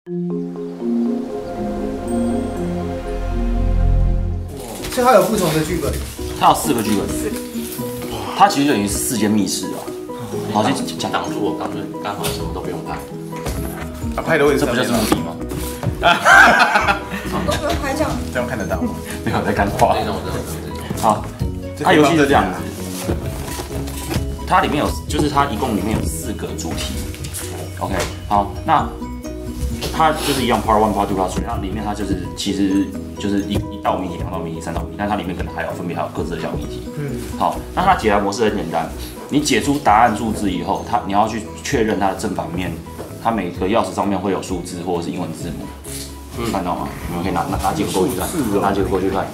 所以它有不同的剧本。 它有4个剧本，它其实等于是4间密室啊。好，先讲挡住我，刚好什么都不用拍。 拍的位置， 这不就是目的吗？ 都不用拍这样， 这样看得到吗？ 没有在干话。 这种我知道。 好，它游戏是这样子，它里面有，就是它一共里面有4个主题。OK， 好，那它就是一样 Part 1、Part 2、Part 3，那里面它就是其实就是一道谜题、2道谜题、3道谜题，但它里面可能分别还有各自的小谜题。好，那它解答模式很简单，你解出答案数字以后，你要去确认它的正反面，它每个钥匙上面会有数字或者是英文字母。看到吗？你们可以拿几个过去看，拿几个过去看。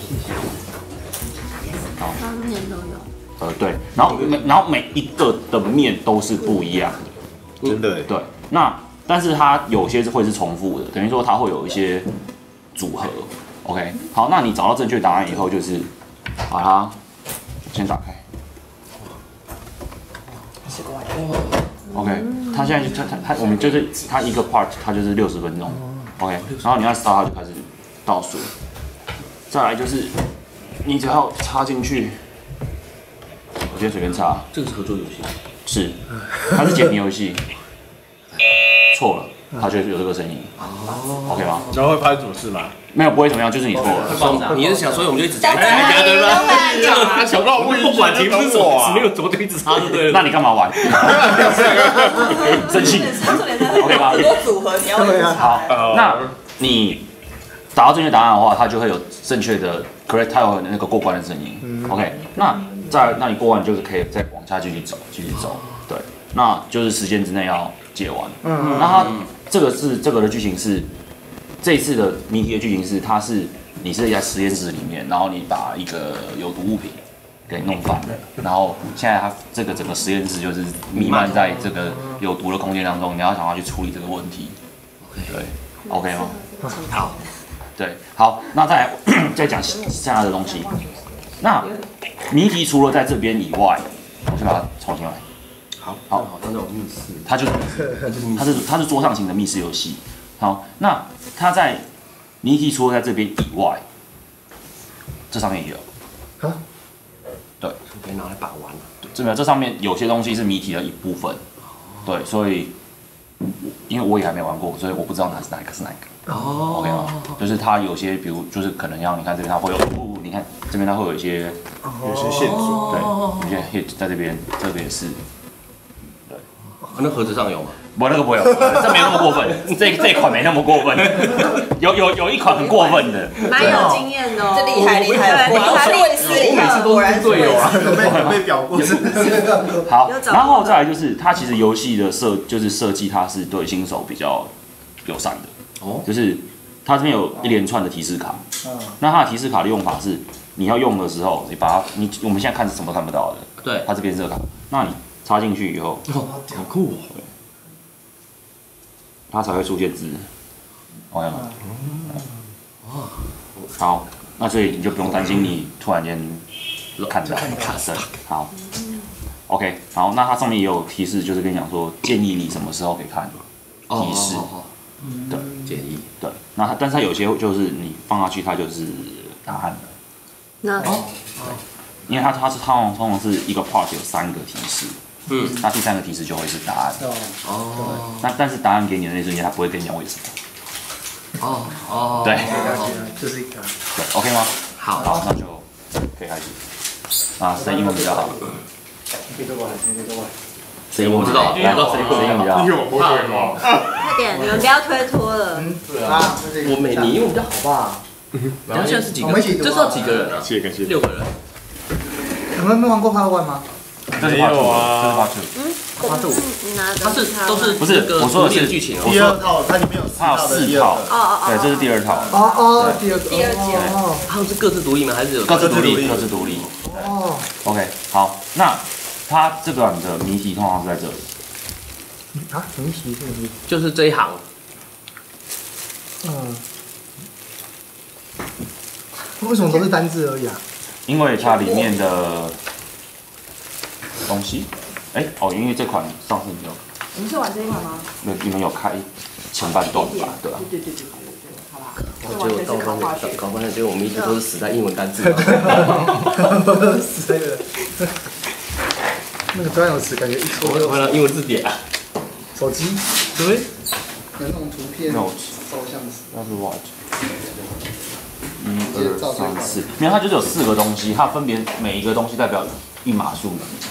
好， 面都有。 对，然后每一个的面都是不一样的， 真的。 对，那但是它有些会是重复的，等于说它会有一些组合。OK， 好，那你找到正确答案以后，就是把它先打开。OK， 它现在它我们就是它一个 part， 它就是60分钟。OK， 然后你按 start 它就开始倒数。再来就是你只要插进去，我先随便插。 这个是合作游戏， 是，它是解谜游戏。错了，它就有这个声音。OK 吗？ 然后会发生什么事吗？ 没有，不会怎么样，就是你错了。 你是想，所以我们就一直讲， 对吧？想到我不管题目是什么，没有怎么就一直插，对不对？ 那你干嘛玩？生气 ，OK 吗？ 很多组合你要好，那你找到正确答案的话，它就会有正确的 correct， 它有那个过关的声音。OK， 那你过关就是可以再往下继续走，对，那就是时间之内要解完。那它这个的剧情是这一次的谜题的剧情是，你是在实验室里面，然后你把一个有毒物品给弄翻了，然后现在它这个整个实验室就是弥漫在这个有毒的空间当中，你要想要去处理这个问题。对 ，OK 吗？ 好， 对，好，那再讲剩下的东西。那谜题除了在这边以外，我先把它重新来。 好， 像那种密室，它是桌上型的密室游戏。好，那它在谜题除了在这边以外，这上面也有。啊？对， 可以拿来把玩。 这上面有些东西是谜题的一部分。对，所以因为我也还没玩过，所以我不知道哪一个是哪一个。哦 ，OK 吗？就是它有些，比如就是可能像你看这边它会有，你看这边它会有一些线索， 对，有些 hit 在这边是。 那盒子上有吗？ 不，那个不有，这没那么过分，这一款没那么过分，有一款很过分的， 蛮有经验的哦， 这厉害，果然是问师我每次都是队友啊， 有被表过。 好，然后再来就是它其实游戏的设计，它是对新手比较友善的，就是它这边有一连串的提示卡，那它的提示卡的用法是，你要用的时候，我们现在看是什么都看不到的， 对， 它这边是这个卡，那你插进去以后， 好酷哦， 它才会出现字，OK 吗？好，那所以你就不用担心你突然间看到，对，好 ，OK， 好，那它上面也有提示，就是跟你讲说建议你什么时候可以看提示，对， 建议， 对，那但是它有些就是你放下去，它就是答案了， 那因为它通常是一个 part 有3个提示。那第3个提示就会是答案。但是答案给你的那瞬间，他不会跟你讲为什么。对， 就是一个。 对 ，OK 吗？ 好， 那就可以开始。谁英文比较好？谁英文比较好？来，谁英文比较好？ 我不会吗？ 快点，你们不要推脱了。 你英文比较好吧？然后现在是几个？这是要几个人啊？ 谢谢 6个人。 你们没玩过 Part 1吗？ 没有啊， 它都是不是？我说的是剧情第2套，它里面有它有4套。对，这是第2套。 第二集。 他们是各自独立吗？还是有各自独立？哦。OK， 好，那它这个的谜题通常是在这里。 谜题是什么？ 就是这一行。 为什么都是单字而已啊？ 因为它里面的东西，因为这款上次没有， 我们是玩这一款吗？ 你们有开前半段吧？对吧？ 对，好吧。 结果搞半天，结果我们一直都是死在英文单词。 死在了。那个专有词感觉一说就。 回到英文字典。 手机。 对。 有那种图片。照相词。 那是 watch。1、2、3、4，没有，它就是有4个东西，它分别每一个东西代表一码数。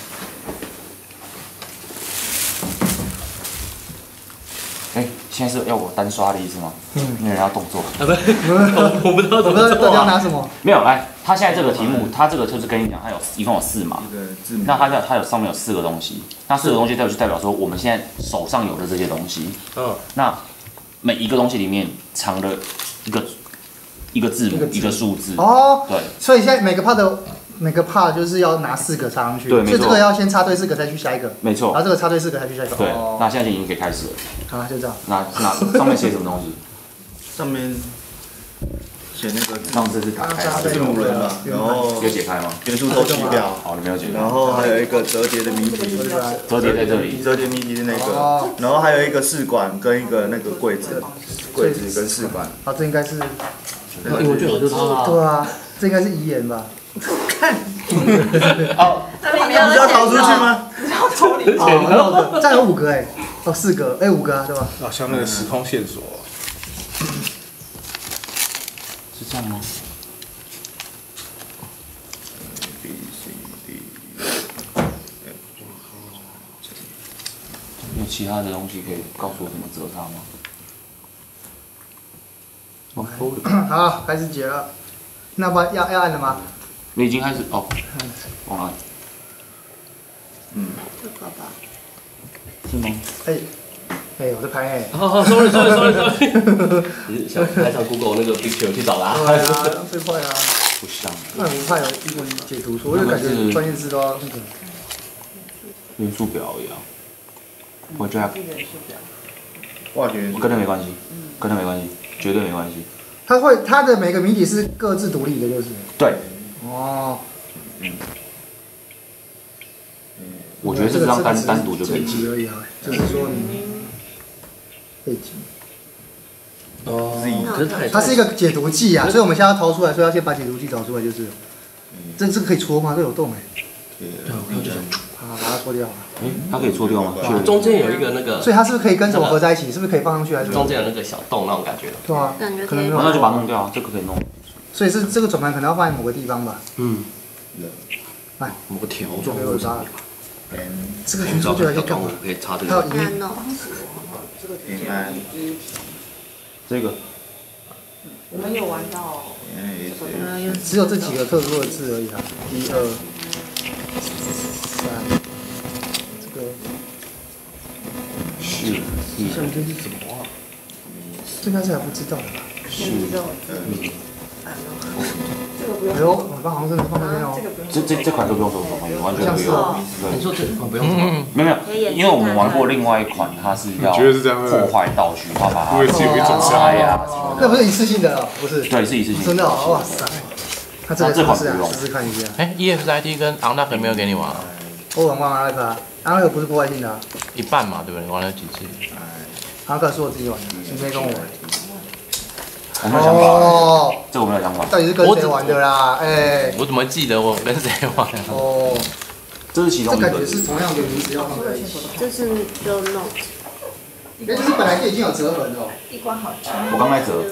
现在是要我单刷的意思吗？没有人要动作。 不，我不知道怎么做。 到底要拿什么？ 没有，来，他现在这个题目，他这个就是跟你讲，它一共有4码。那它有上面有4个东西，那4个东西代表说我们现在手上有的这些东西。那每一个东西里面藏了一个字母，一个数字。哦。对。 所以现在每个 part 就是要拿4个插上去。 对，没错。 所以这个要先插对4个再去下一个。 没错。 然后这个插对4个再去下一个。 对。那现在已经可以开始了。 好，就这样。 那上面写什么东西？ 上面写那个上次是打开字母人嘛，然后有解开吗？ 元素周期表。 好，你没有解开。 然后还有一个折叠的谜题， 折叠在这里。 折叠谜题是那个，然后还有一个试管跟一个那个柜子跟试管。 好，这应该是。 我觉得就是它。 对啊，这应该是遗言吧？看。 哦， 你要逃出去吗？ 你要抽离。 哦，这样有5个哎，4个5个啊，对吧？ 啊，像那个时空线索。 是这样吗 ？B C D。 有其他的东西可以告诉我怎么折它吗？ 好，开始解了。那要按了吗？ 你已经开始哦，忘了按。 这个吧。 是吗？ 我在拍哎。 好 ，sorry。你想拍上 Google 那个 picture 去找啦。 对啊，最快啊。 不像。 那我怕有英文解读错，我就感觉关键字都要那个。 元素表一样。我觉得。 化学。 跟它没关系，跟它没关系，绝对没关系。 它的每个谜底是各自独立的，就是。 对。 哦。 我觉得这张单独就可以解而已啊，就是说你背景。 可是它是一个解读剂啊，所以我们现在要掏出来，所以要先把解读剂找出来，就是。这个可以戳吗？这有洞哎。 对，我就好，把它戳掉。 它可以戳掉吗？ 中间有一个那个。 所以它是不是可以跟什么合在一起？是不是可以放上去还是？ 中间有那个小洞那种感觉。 对啊，可能那就把它弄掉啊，这个可以弄。 所以是这个转盘可能要放在某个地方吧？来， 某个条状。 给我抓了。这个元素就来干嘛？ 可以插这个。 还有音。 平安。 这个。 我们有玩到。 只有这几个特殊的字而已啊，1、2、3，这个。 是。 象征是什么啊？ 这应该是还不知道的吧？ 是。 哎呦，我刚好像真的放那边哦。 这款就不用手手完全不用。 你说这款不用吗？ 没有，因为我们玩过另外一款，它是要破坏道具，它把它拆呀。 那不是一次性的，不是？ 对，是一次性。 真的，哇塞！它这款不用，试试看一下。 EFIT 跟昂纳克没有给你玩啊？ 我玩昂纳克，昂纳克不是破坏性的。 一半嘛，对不对？玩了几次？ 昂纳克是我自己玩的，你没跟我玩。 我没有想法，这我没有想法。 到底是跟谁玩的啦？ 我怎么记得我跟谁玩？ 哦， 这是其中一个。 这感觉是同样的名字要放在一起。 这是就 note。 就是本来就已经有折痕了。 一关好长。 我刚才折。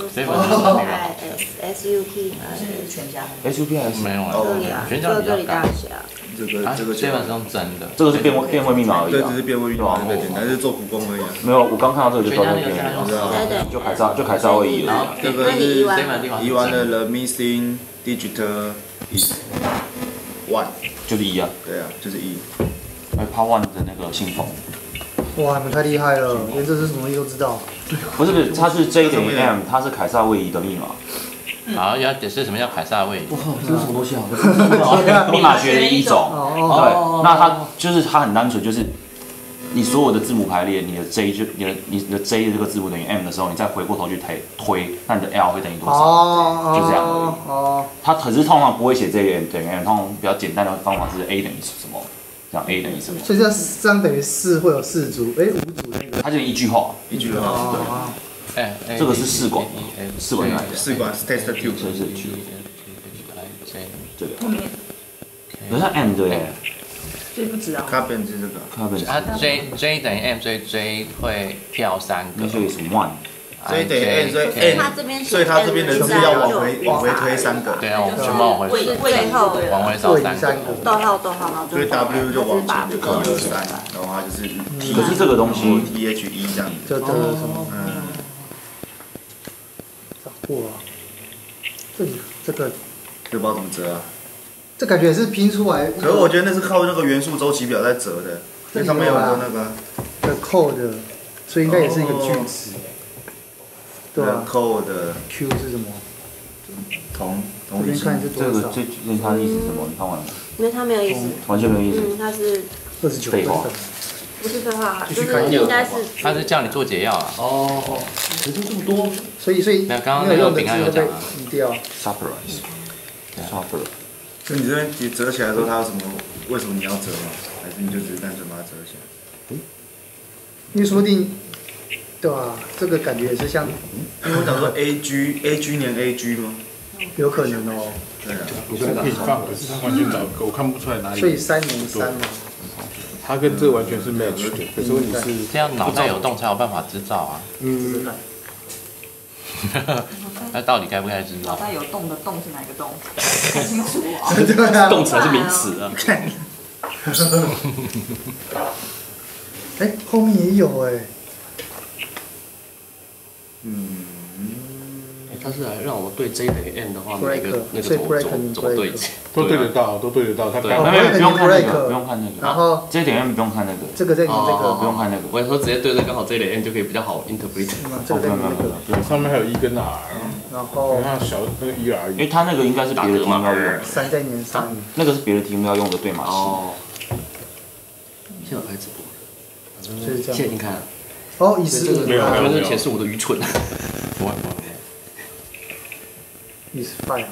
SUPS 没有啊。 全家这里大小。 这个基本上真的。 这个是变位密码而已。 对，只是变位密码比较简单，是做苦工而已。 没有，我刚看到这个就知道变位密码。就凯撒位移了。 这个是遗完的 The Missing Digital is 1， 就是1啊。 对啊，就是1。 还有 Part 1的那个信封。 哇，你们太厉害了，连这是什么东西都知道。 不是，它是 J.M， 它是凯撒位移的密码。 好，要解释什么叫凯撒位移。 哇，这是什么东西啊？ 密码学的一种。对，那它就是它很单纯，就是你所有的字母排列，你的 J 就你的 J 的这个字母等于 M 的时候，你再回过头去推，那你的 L 会等于多少？就这样而已。它可是通常不会写 J 等于 M，通常比较简单的方法是 A 等于什么， 这样 A 等于什么？ 所以这样等于4会有4组，哎5组那个。 它就一句话， 一句话， 哦， 哎， 这个是试管，试管来的， 试管是 test tube， 这是 Q， 这个， 后面可是它 M 对不对？ 所以不止啊。 carbon 是这个， 它本它 J 等于 M， 所以 J 会跳3个。 那就有什么 one？ 所以等于 n， 所以所以 n， 它这边所以它这边的字要往回推3个， 对啊，我们全部往回是最后往回扫3个。 逗号，然后所以 w 就往前就1、2、3，然后它就是 t， 可是这个东西 t h e 这样子， 这什么？找过啊，这个就不知道怎么折啊。 这感觉也是拼出来。 可是我觉得那是靠那个元素周期表在折的，因为上面有个那个的 code， 所以应该也是一个句子。对啊 code Q 是什么？ 同这边理心， 看是多少？ 这个这它的意思是什么？你看完了？ 因为它没有意思， 完全没有意思。 它是 29 废话分。 不是废话，就继续看是应该是它是叫你做解药啊。 哦，可是这么多， 所以没有刚刚那个没有用的饼干字会被有讲啊移掉。 Surprise，Surprise， 所以你这边折起来的时候，它有什么？为什么你要折吗？还是你就只是单纯把它折起来？ 因为说不定，对吧？这个感觉也是像， 因为我想说 A G 连 A G 吗？ 有可能哦。 对啊， 你说可以放，可是它完全找我看不出来哪里。 所以3连3嘛。 它跟这个完全是 match 的，可是问题是这样脑袋有洞才有办法制造啊。那到底该不该知道？ 脑袋有洞的洞是哪个洞？看清楚啊！ 对啊。 动词还是名词啊？ 哎，后面也有哎。 他是来让我对 J 等于 N 的话，那 break， 个所以 break 怎么对？ 都对得到，都对得到。他刚没有不用看那 break 个，不用看那个。 然后这一点不用看那个， 这个在你这个， 不用看那个。 我说直接对着刚好 J 等于 N 就可以比较好 interpret。 这个在你这个， 上面还有1跟 R， 然后那小那个 1 而已。 因为它那个应该是别的题目要用， 3再连3。 那个是别的题目要用的对码器。 哦，现在我开直播， 就是这样。 现在你看， 哦，以15 没有没有这显示我的愚蠢。 不会。 25。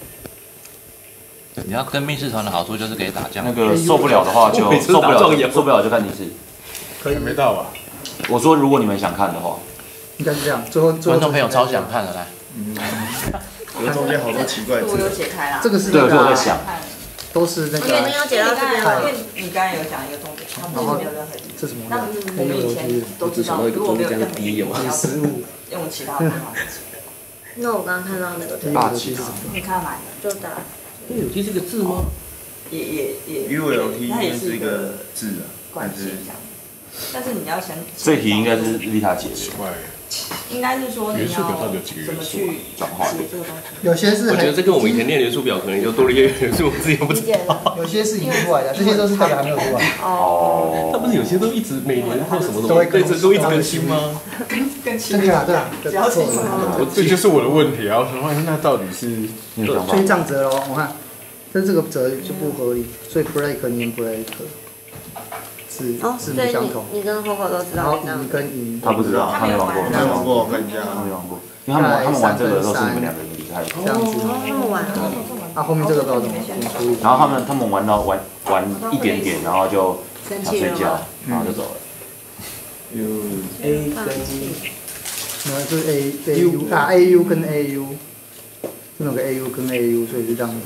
你要跟密室团的好处就是可以打酱。 那个受不了的话就受不了就看电视。 可以还没到吧？ 我说如果你们想看的话， 应该是这样。最后观众朋友超想看的来。 我中间好多奇怪的我有字。 解开啦。 这个是对，我在想， 都是那因为你个有解到这边了， 因为你刚才有讲一个重点，他们没有任何意义。 这什么？ 那我们以前都知道，如果没有任何意义，我们要用其他方法解。 那我刚刚看到那个大气的。 你看哪一个？ 就打有 T 是个字吗？ 也 ULT 它也是一一个个字啊， 关系这样。但是你要先， 这题应该是丽塔解的， 怪， 应该是说你元素表到底有要几个元素怎么去转化解这个东西。 有些是我觉得这跟我们以前练元素表可能就多了一个元素，我自己都不知道。 有些是已经出来的，这些都是代表还没有出来。 哦。 他不是有些都一直每年或什么都会更对，都一直更新吗？ 更这个啊，对啊， 只要清楚。 这就是我的问题啊！我想问，那到底是你有想法所以？这样折咯，我看，但这个折就不合理，所以 break 念 break，字哦， 字所以母相同， 你跟 Coco 都知然后道这样赢。跟赢， 他不知道，他没玩过， 没玩过，我看一下他没玩过，因为他们玩这个的时候是你们两个人离开的， 这样子。 那么晚了， 啊，后面这个不知道怎么处理。 然后他们玩一点点，然后就生想睡觉气了吗？， 然后就走了。 有 A 放弃。 然后就是 AU 啊 AU 跟 AU，这有个 AU 跟 AU，所以是这样子。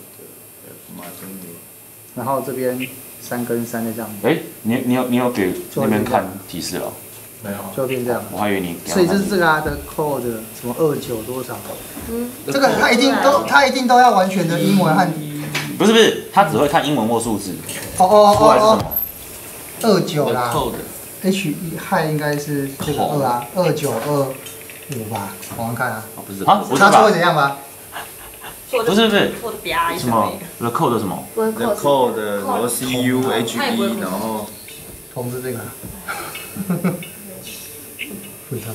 然后这边3跟3的这样子， 哎，你有给那边看提示了？ 没有？ 就会变这样。 我还以为你。 所以这是这个啊的 code 什么29多少？ 嗯， 这个他一定都要完全的英文和不是，他只会看英文或数字， 哦出来是什么？ 29啦 code ，H 害应该是这个2啊，2925吧，我们看啊， 不是啊，不是他说会吧？ 怎样吧？ 不是， 做的啪一什么 the code 什么？ 不会 The code。 code，然后 CUHE，然后同志这个啊，不知道，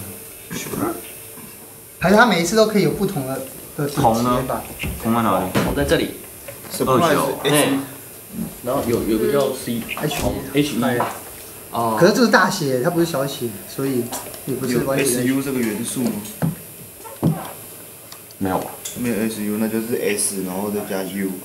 还是他每一次都可以有不同的同呢吧？ 同在哪里？ 我在这里， surprise 哎 H， 然后有个叫 C HE 哦， 可是这是大写，它不是小写，所以也不是有完全。 SU 这个元素吗？ 没有吧？ 没有 SU，那就是 S，然后再加 U，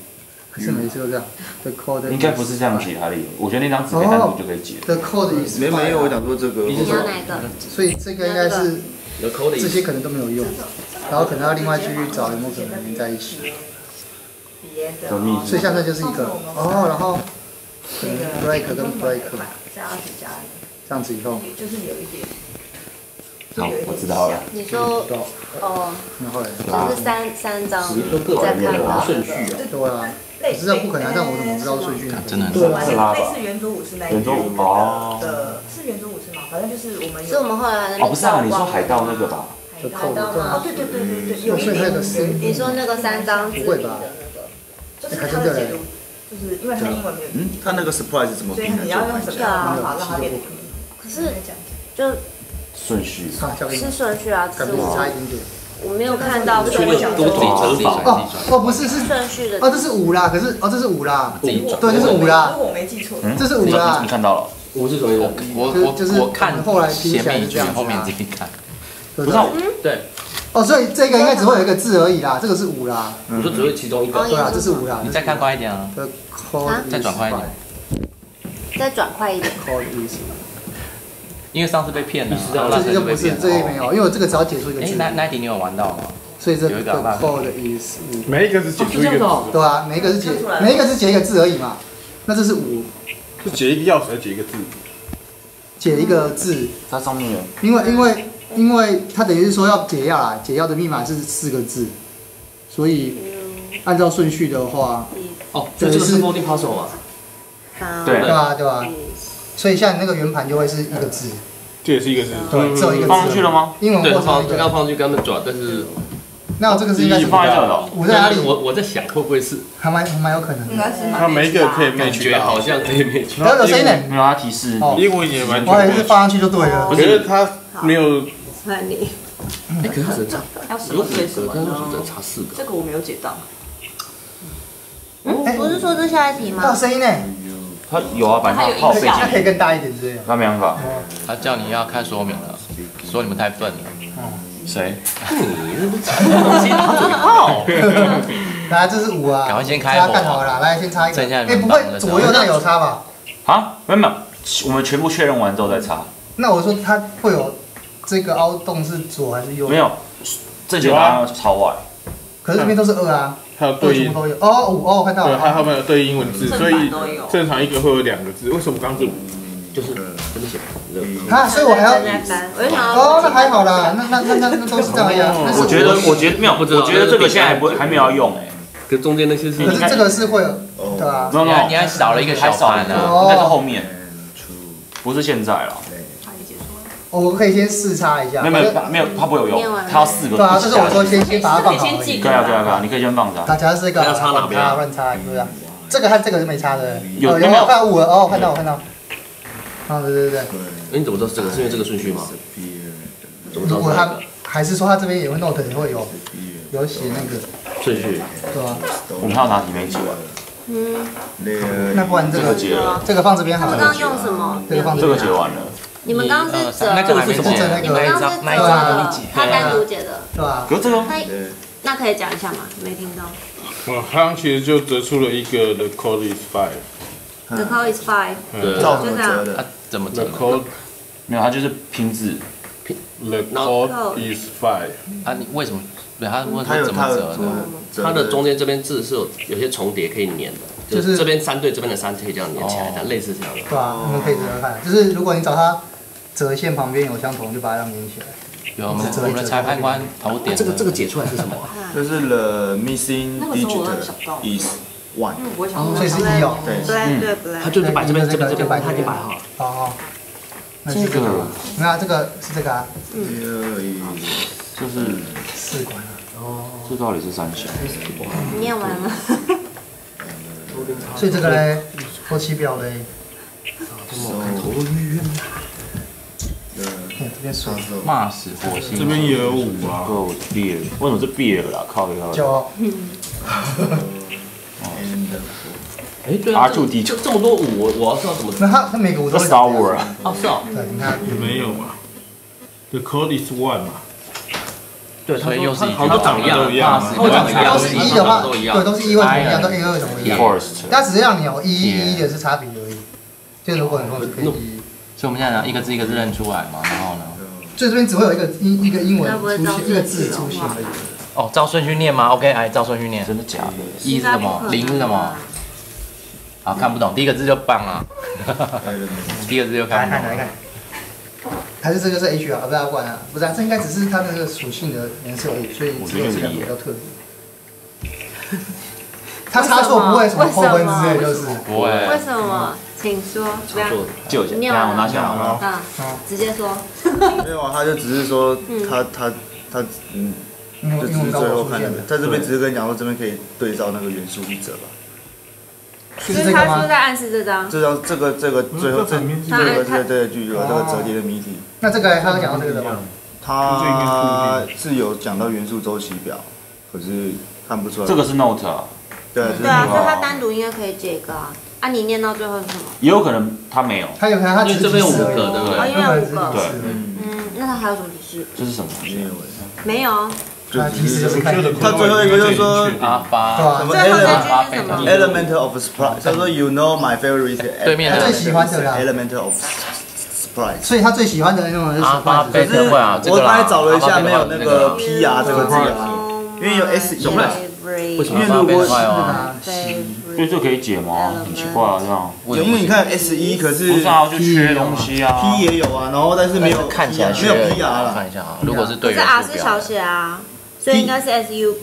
还是每次都这样。The code 应该不是这样解，哈利。我觉得那张纸可以单独就可以解。 The code is 没有，我讲说这个。 你要哪一个？ 所以这个应该是这些可能都没有用，然后可能要另外继续找有没有可能连在一起。 的密所以像这就是一个哦，然后可能 break 跟 break 这样子以后， 就是有一点。 好，我知道了。 你说哦， 然后嘞， 就是三张再看到顺序啊。 对啊，可是这不可能，但我怎么知道顺序呢？ 真的很对啊， 类似圆桌武士那一圆桌舞哦的，是圆桌武士吗？反正就是我们有。 是我们后来那边哦，不是啊，你说海盗那个吧？ 的扣的， 哦，对对对对对，有一所以那个点。 是你说那个3张纸不会吧？ 就是它的解读，就是因为它英文没有， 他那个 surprise 是怎么所以拼的？ 你要用什么方法让它变得可是就顺序。 是顺序啊，只感觉是差一点点。 我没有看到确定多自己乘法？ 哦，不是是顺序的。 哦，这是5啦，可是哦这是5啦， 自己转。 对，这是5啦如，果我没记错， 这是5啦你，看到了？ 我是什么意思？ 就是我看后来拼起前面一句， 来是这样子啊后面自己看。 对不对？ 对， 哦，所以这个应该只会有一个字而已啦，这个是5啦， 我说只会其中一个。 对啊，这是5啦。 你再看快一点啊， The code 再转快一点， 再转快一点。 code is， 因为上次被骗了，然后这那次个不是， 就被骗了。 这个没有，因为我这个只要解出一个哎， 字， 那一题你有玩到吗？ 所以这个有一个 code is 5， 每一个是解出一个字， 对啊，每一个是解一个字而已嘛，那这是5， 是解一个钥匙还是解一个字？ 解一个字， 它上面有。 因为它等于是说要解药啦，解药的密码是4个字，所以按照顺序的话， 哦，所以这个是 folding puzzle 嘛？ 对对啊对啊，所以像你那个圆盘就会是一个字， 这也是一个字。 对，只有一个字。 放上去了吗？ 对， 英文或放是一个。 刚放上去，刚刚转，但是那这个是应该是放在这了。 5在哪里？ 我在想会不会是？ 还蛮有可能的。 应该是它每一个可以感 match 觉好像可以没去。 然后有声音呢？ 没有它提示。 哦， 英文也完我还以为是全。 放上去就对了。 可是它没有， 换你。 哎，可是它只能差， 要什有么对什么 5个，但是只能呢？ 差4个。 这个我没有解到。 不是说这下一题有吗？ 声音呢？ 它有啊，反正它靠背那可以景。 更大一点之类的。 它没办法。 他叫你要看说明了，说你们太笨了。 谁？ 来，这是5啊。 赶快先开火大家看好了，来先插一个。 剩下哎，不会左右那有差吧？ 啊？没有，我们全部确认完之后再查。 那我说它会有这个凹洞是左还是右？ 没。有，正确答案朝外。 可是这边都是2啊。 它有对应全部，都有。哦5哦，我看到对， 了。 它后面有对应英文字， 正所以版都有正常一个会有2个字。为什么刚刚是5？ 就是这边写啊，所以我还要。 正在翻，我就想要。 哦，那还好啦，那都是这样呀。 我觉得没有，我觉得这个现在还没有要用哎。 跟中间那些是。 可是这个是会有，对啊。 没有没有， 你还少了一个小盘呢。 应该是后面，不是现在了。 我可以先试插一下。 没有，它不会有用，它要4个。 对啊，这是我说先把它放好而已。 可以啊，你可以先放着。 大家是这个要插哪边啊乱插，对不对？这个和这个是没插的。 有有我看5了，哦，我看到。啊，对。 你怎么知道是这个？是因为这个顺序吗？怎么知道是如果他哪个还是说他这边也会 note 也会有写那个， 顺序？ 对吧？ 我们还有哪题没解？ 那不然这个放这边好了你们刚刚。用什么？ 这个放这个解完了。 你们刚刚是折， 那个还没是解， 那个你们刚刚是那一折张他单独解的， 对吧？ 可是这个他那可以讲一下吗？没听到。 我刚刚其实就折出了一个 The code is 5。 The call is 5， 对照怎么折的？ 他怎么 The 折 code 没有，它就是拼字。 The code is 5。 啊？你为什么？对，他问它有他怎么折的？ 它的中间这边字是有些重叠可以粘的，就是这边3对这边的3可以这样粘起来，它类似这样的。 对吧？你们可以折折看，就是如果你找他折线旁边有相同，就把它这样粘起来。 有我们的裁判官头点。 这个解出来是什么？ 就是 the missing 那个时候我 digit 想到 is 1。 我想所以是1哦。 对， 它就是摆这边，他已经摆好了。 哦。那这个，没有，这个是这个啊。 就是 4管啊。 哦，这到底是3小？ 你念完了。 所以这个嘞，后期表嘞。这边数骂死火星。 这边也有5啊。 够别，为什么是别啦？靠一靠。 9。 哎，对啊，这么多5，我要知道怎么。 那他每个5都是 Star Wars 啊。 哦，是哦。 对，你看也没有嘛。The code is 1嘛。 对， 所以又是好多长得都一样啊。 如果讲都是一的话， 都一样对，都是一为什么一样，都 A 为什么一样？ Forest 它只是让你有一的是差别而已。就如果你说可以一， 所以我们现在呢一个字一个字认出来嘛，然后呢， 就这边只会有一个英文出现，一个字出现而已。 哦，照顺序念吗 ？OK，来照顺序念。 真的假的？ 一是什么？零是什么？好，看不懂，第一个字就棒啊。第一个字就看不懂。 来看，还是这个是 H 啊？不要管啊，不是啊，这应该只是它那个属性的颜色而已，所以只有这两个比较特别。他插错不会什么扣分之类，就是不会。 为什么？请说。 操作就这样，我拿起来好了。 直接说。 没有啊，他就只是说他就只是最后看那个，在这边只是跟你讲说这边可以对照那个元素一折吧。 所以他是不是在暗示这张？ 这张这个最后这个就有这个折叠的谜题。 那这个他有讲到这个的吗？ 他是有讲到元素周期表，可是看不出来。 这个是 Note 啊。 对啊，所以他单独应该可以解一个啊。啊，你念到最后是什么？ 也有可能他没有。 他有可能他因为这边有5个，对不对？ 因为有5个。 对。 那他还有什么提示？ 这是什么？ 没有。 他提示就是看。 他最后一个就是说阿发什么 element of surprise，他说 You know my favorite 对面最喜欢的啦 element of surprise， 所以他最喜欢的那种是 surprise。 可是我刚才找了一下，没有那个 PR 这个字啊，因为有 S 一嘛。 为什么因为如果所以这可以解吗？很奇怪啊，这样。 因为你看 S1，可是不是啊，就缺东西啊。 P 也有啊，然后但是没有看起来没有 PR 了。 看一下啊，如果是对。 可是 R 是小写啊，所以应该是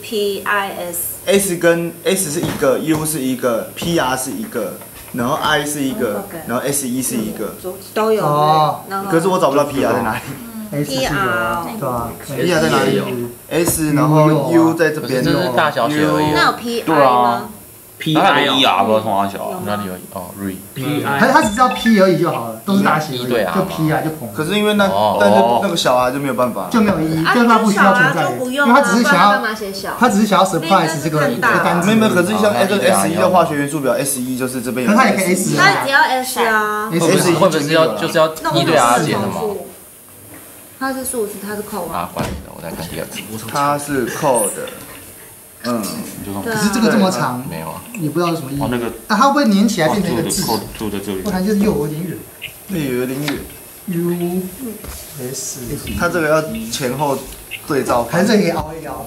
SUPIS。S 跟 S 是一个 ，U 是一个 ，PR 是一个，然后 I 是一个，然后 S1是一个， 都有。哦。 可是我找不到 PR 在哪里。 PR 对吧 ？PR 在哪里？S 然后 U 在这边。 这是大小写而已。 那有 PI 吗 ？PI 有 ER 不知道从哪小。 哪里有哦 ？Re。 他只知道 P 而已就好了，都是大写而已，就 P 啊就捧。 可是因为但是那个小孩就没有办法， 就没有意义，就是他不需要存在，因为他只是想要，他只是想要 surprise 这个单词。 没有，可是像 S1 的化学元素表 S1 就是这边有。 可他也可以 S 他只要 S 啊。 S 会不会是要就是要一对 R 解的吗？ 它是数字，它是扣啊。关你的，我再看第二次。 它是扣的。 可是这个这么长， 没有啊， 也不知道是什么意思。 那个它会不会粘起来变成一个字？ 住在这里。 我看就是又有点远。 对，有点远。 U S。 它这个要前后对照。 还是可以凹一凹。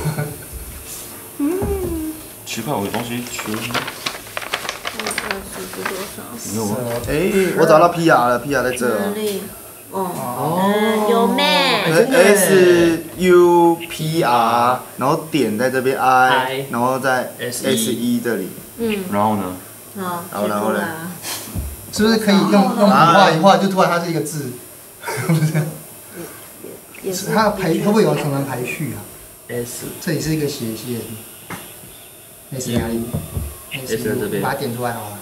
奇怪，我有东西缺。 没有吗？ 我找到 PR 了 ，PR 在这。 有咩 ？SUPR， 然后点在这边 I， 然后在 S1 这里。 然后呢？ 然后呢？ 是不是可以用笔画一画就突然它是一个字？它排会不会有可能排序啊 ？S 这里是一个斜线。S 哪里 ？S 在这边。 把它点出来好了。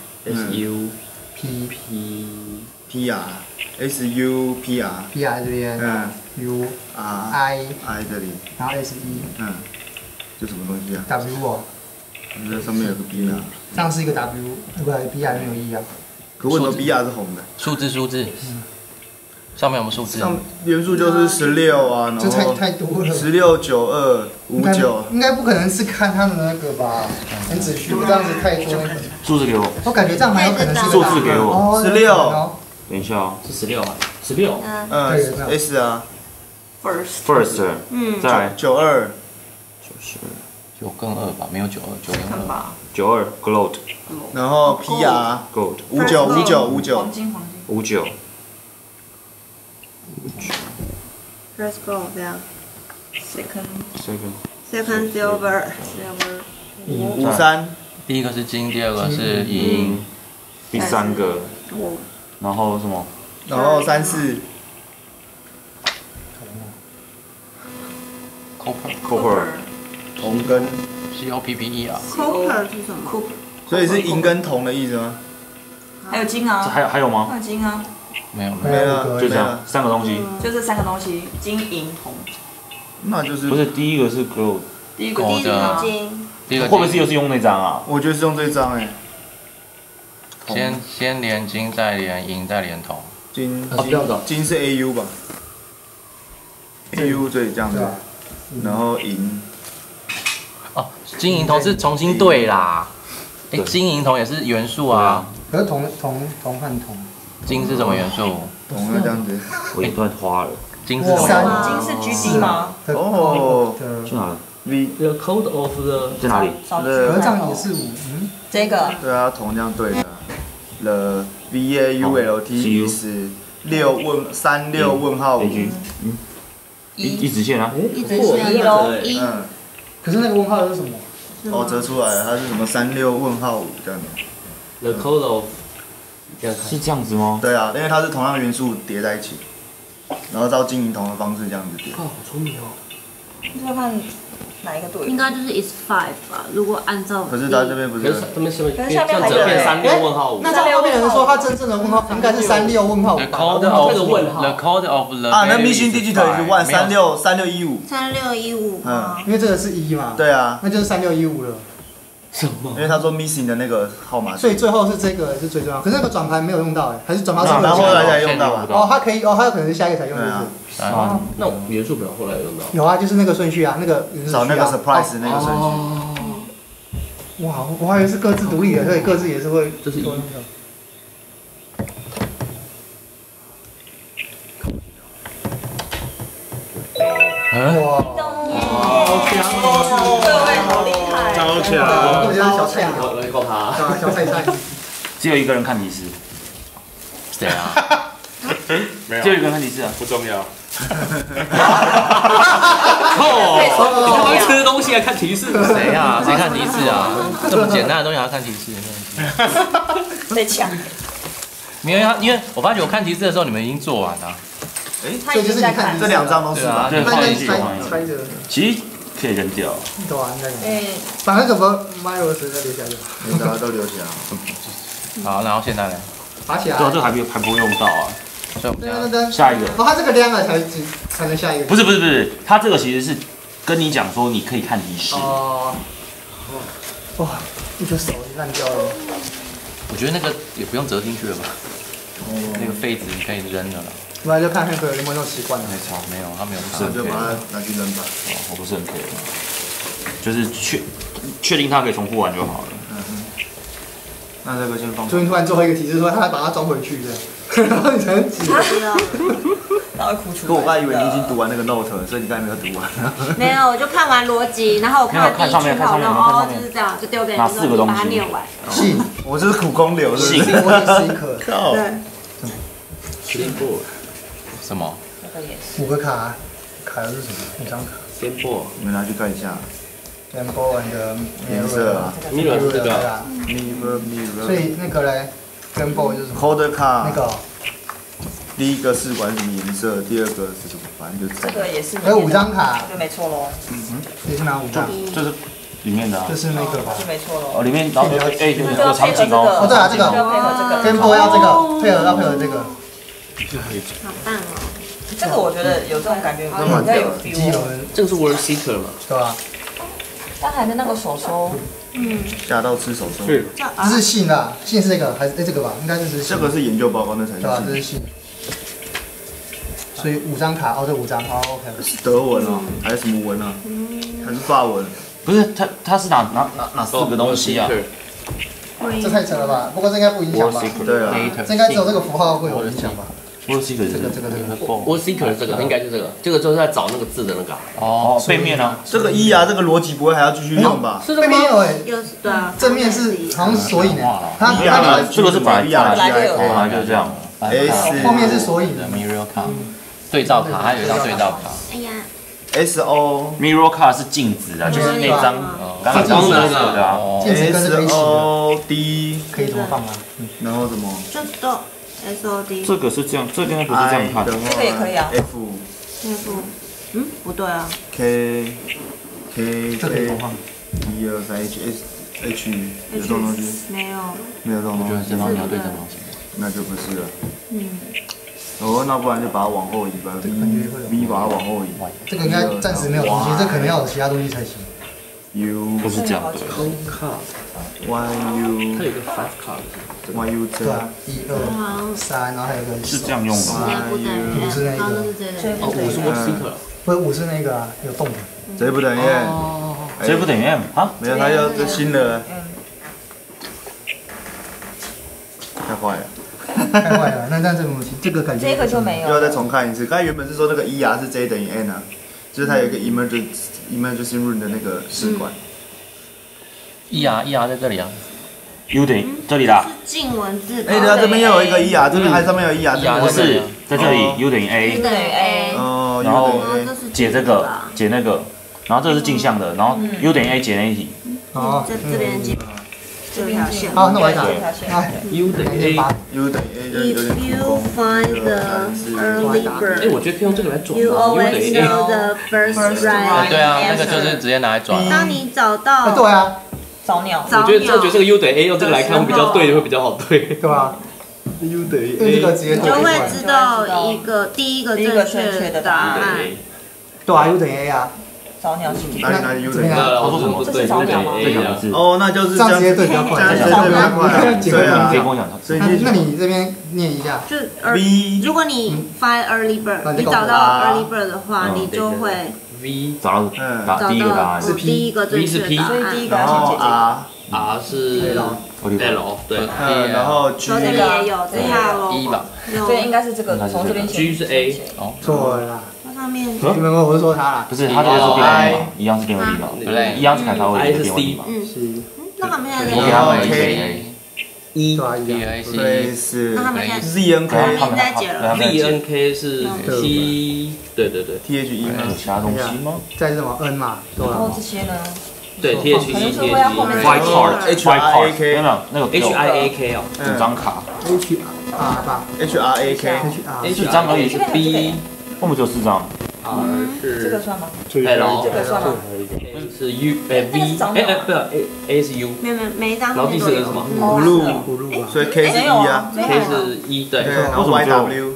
SUPR。PR 这边。U I 这里。 然后 S1。 这什么东西啊 ？W 哦。 这上面有个 PR。 这样是一个 W， 不然 PR 没有意义啊。 可为什么 PR 是红的？ 数字。上面有没有数字？ 上元素就是16啊，然后这太多了。 16、92、59。 应该不可能是看他们那个吧？很仔细，这样子太多。 数字给我。 我感觉这样蛮有可能是数字给我。 16。 等一下哦， 是16啊，16。 S 啊。 First。再来。 92。 9跟2吧，没有92，9跟 2。92 Gold。 然后 PR Gold。 59。 First gold 这样。Second silver。 53。 第一个是金，第二个是银， 第3个。然后什么？ 然后34。 Copper。 铜跟。 COPPE 啊。 Copper 是什么？ 所以是银跟铜的意思吗？ 还有金啊。 还有吗？ 还有金啊。 没有， 就这样3个东西。 就这3个东西，金、银、铜。 那就是不是第一个是 Gold。 第一个金。 会不会是又是用那张啊？ 我觉得是用这张先连金，再连银，再连铜。 金是 AU 吧 ？AU 对，这样子。 然后银哦，金银铜是重新对啦。哎，金银铜也是元素啊。 可是铜和铜， 金是什么元素？ 铜要这样子。 我一段花了。 金是什么？ 金是 GD 吗？ 哦， 去哪了 ？V The code of the 在哪里？ 可是这样也是5， 这个对啊，铜这样对的。The VAULT 是36问号5。 一直线啊。 一直是咯一， 嗯。 可是那个问号是什么？ 哦，折出来了，它是什么36问号5这样的。 The code of 是这样子吗？ 对啊，因为它是同样元素叠在一起，然后照金银铜的方式这样子叠。 好聪明哦。 要看哪一个对？ 应该就是 is 5吧。如果按照可是它这边不是可是这边是不是可是下面还有这样子变36问号5？ 那这样变成说它真正的问号应该是36问号 The 5吧？ code 那 of 个问号 the code of the 啊，那 Mission Digital 是3615。 3615 嗯， 因为这个是1嘛， 对啊， 那就是3615了。 什么因？为他说 Missing 的那个号码。 所以最后是这个是最重要，可是那个转盘没有用到还是转盘是然后后来才用到吧？ 哦，它可以哦，它有可能是下一个才用的。 啊， 那元素表后来有用到？ 有啊，就是那个顺序啊，那个找那个 surprise 那个顺序。 哇，我还以为是各自独立的，所以各自也是会。 这是1。 哇， 好强哦！各位好厉害， 超我强！ 觉得小菜鸟， 我来告他。 对啊，小菜菜。 只有一个人看提示， 谁啊？ 没有， 只有一个人看提示啊。 不重要。 哦，你干嘛吃东西还看提示？ 谁啊？谁看提示啊？这么简单的东西还要看提示？ 在抢。 没有，因为我发觉我看提示的时候，你们已经做完了。 所以就是你看这2张都是吧？ 对， 那放进去。 猜着， 其实可以扔掉。 对啊，应该。反正怎么 Myros 再留下就。 大家都留起来。 好，然后现在呢？ 拔起来。 对啊，这还不会用到啊。 所以我们对下一个。 哦，它这个亮了才能下一个。 不是，它这个其实是跟你讲说你可以看提示。 哦。哇，一个手烂掉了。 我觉得那个也不用折进去了吧？那个废纸你可以扔了啦。 不然就看有没有那种习惯了。 没差，没有，他没有那就把它拿去扔吧。 我不是很 care，就是确定它可以重复玩就好了。 那这个先放。 所以突然最后一个提示说他还把它装回去的，然后你才能指。 他会哭出来。 可我刚以为你已经读完那个 note 了，所以你刚才没有读完。 没有，我就看完逻辑，然后我看完第一句后，然后就是这样，就丢给你说你把它念完。 信， 我就是苦空流，是不是？ 我也是一颗。 靠。 什么 ？5个卡，卡的是什么？5张卡。 Game Boy， 你们拿去看一下。 Game Boy 的颜色啊。 Mirror 是这个。 Mirror。 所以那个嘞 ，Game Boy 就是什么 ？Hold card。 那个。 第一个试管什么颜色？第二个是什么？反正就是。 这个也是。 有5张卡。 就没错喽。 也是拿5张。 这是里面的啊。 这是那个吧？ 是没错喽。 哦，里面然后有场景哦。 哦，对啊，这个。 要配合这个。 Game Boy 要这个，要配合这个。 好棒哦！ 这个我觉得有这种感觉，比较有 feel。 这个是 World Seeker 嘛？ 对吧？ 刚才的那个手收， 吓到吃手收。 是。 这是信啊，信是这个还是这个吧？应该是这个是研究报告，那才是。 对吧？这是信。所以5张卡，哦，这5张，好 OK。 是德文哦，还是什么文啊？还是法文？ 不是，它是哪4个东西啊？ 这太扯了吧？不过这应该不影响吧？ 对啊， 这应该只有这个符号会有影响吧 ？World Seeker 这个。 World Seeker 这个应该是这个，这个就是在找那个字的那个。 哦，背面呢？ 这个1啊，这个逻辑不会还要继续用吧？ 背面有哎， 对啊， 正面是好像是索引的，它这个是本来就是这样。 后面是索引的 Mirror 卡，对照卡，还有一张对照卡。 哎呀。 SO Mirror Card 是镜子啊，就是那张刚刚的啊。 SOD 可以怎么放啊？ 然后什么？ 就都 SOD。 这个是这样，这个应该不是这样看。 这个也可以啊。 F。 不对啊。 K。 这可以怎么放 ？1、2、3 H 有这种东西？ 没有。 没有这种东西。 我觉得这方你要对正方形。 那就不是了。哦，那不然就把它往后移吧。V 把它往后移。 这个应该暂时没有东西，这可能要有其他东西才行。 U 不是这样的。 Y U 它有一个 5 card。 Y U 对啊，1、2、3，然后还有一个是这样用的吗？ 不是那个。 哦，我是 World Seeker。 不是5是那个啊，有洞的。 Z 不等于 M， Z 不等于 M 啊？ 没有，它要这新的，太坏了。 太坏了，那这个感觉这个就没有。 又要再重看一次。刚才原本是说那个 ER 是 J 等于 N 啊，就是它有一个 emergency room 的那个试管。 ER 在这里啊。 U 等于这里啦。 进文字。 哎，它这边又有一个 ER，这边还上面有 ER， 不是在这里 U 等于 A， U 等于 A， 哦， 然后 U 等于 A， 解这个解那个，然后这是镜像的，然后 U 等于 A 解那一题。 哦， 这边解这条线。 好，那我来打。 U 等于 A，U 等于 A 有点 If you find the early 哎， bird, 我觉得可以用这个来转。 you U 等 always 于 A。 know the first right 对啊，那个就是 answer. 直接拿来转。 当你找到对啊， 早鸟， 我觉得这个 U 等于 A 用这个来看会比较对，会比较好对。 对吧 ？U 等于用这个 A， 直接你就会知道第一个正确的答案。 对啊，U 等于 A 啊。 早鸟哪里 U 等于 A？ 我说什么？对，这等于 A 啊。 哦，那就是这样直接对比较快， 这样对比较快，对啊。 可以跟我讲。 那你这边念一下。 就如果你 find early bird， 你找到 early bird 的话，你就会 V 找到第一个答案是 P， 第一个正确答案。 然后 R 是 L， 对。 然后 G 这里也有这条 1吧， 所以应该是这个从这边 G 是 A， 错了啦。 它上面没有，我是说它啦。 不是，它这个是电位题嘛，一样是电位题嘛， 对一样是凯塔位的电位题嘛。 那他们现在我给他们 1对啊对是那他们现在 ZNK， 他们已经在解了。 VNK 是 T， 对。 THE 吗？ 有其他东西吗？ 在什么 N 嘛，对吧？ 这些呢？ 对 THE White card，White card，没有那个 HIAK 哦， 五张卡， HR 吧 HRAK， 4张而已是 B， 我们只有4张。 R 是这个算吗？ L， 这个算吗？ 是 U， V， 不是 A 是 U， 每一张然后第4个是什么 Blue，所以 K 是 E 啊 ？K 是 E， 对。 然后 YW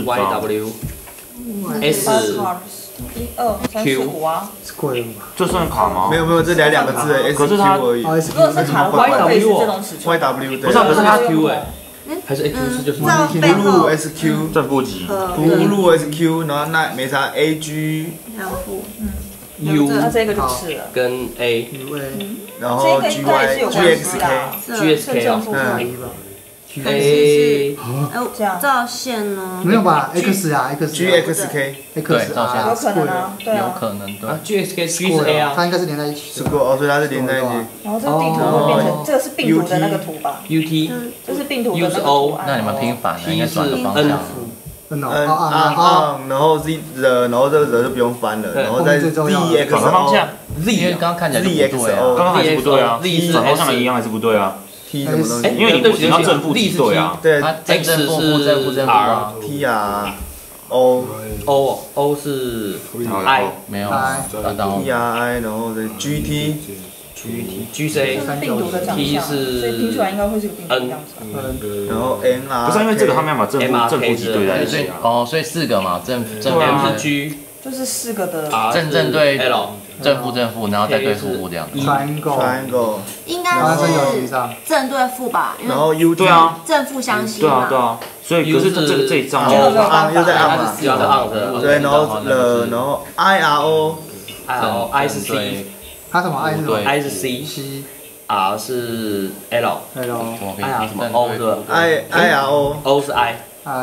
YW，S 1、2、3、4、5啊。 是贵了嘛？ 这算卡吗？ 没有，这两个字的 SQ 而已。 如果是卡的话，会是这种尺寸。 YW 不是，可是它 Q 哎，还是 AQ 是就是 Blue SQ 正负极 Blue SQ， 然后那没啥 AG， U 那这个就是了。 跟 A， 然后 GXK 哦。 A， 这样照线呢？ 没有吧 ？X 啊 GXK， X 啊， 有可能啊，对啊。 有可能对。 GXK G 是 A 啊， 它应该是连在一起。 是过哦，所以它是连在一起。 然后这个地图会变成，这个是病毒的那个图吧 UT， 这是病毒的 U 是那个 O， 图案。 那你们拼反了，应该转个方向。 然后 Z 的，然后这个人就不用翻了，然后再 ZXO， 转个方向。 因为刚刚看起来就不对啊， 刚刚还是不对啊，转方向的一样还是不对啊。 T 什么东西？ 因为你要正负极对啊。 对， 它正正负负正负正负啊。 T 啊 O 是 I 没有 T R I， 然后再 GT G 是 A， 病毒的长相，所以拼出来应该会是个病毒的样子。 然后 N R， 不是因为这个他们要把正负极对在一起啊。 哦，所以4个嘛，正 M 是 G， 就是4个的正对 L， 正负，然后再对负这样。 Triangle， 应该是正对负吧？ 然后 U 对啊， 正负相吸对啊，所以可是这一张又在 on 嘛，对，然后 I R O， 是 C， 它什么 I 是什么 ？I 是 C，R 是 L，I R 什么 O 是吧 I R O 是 I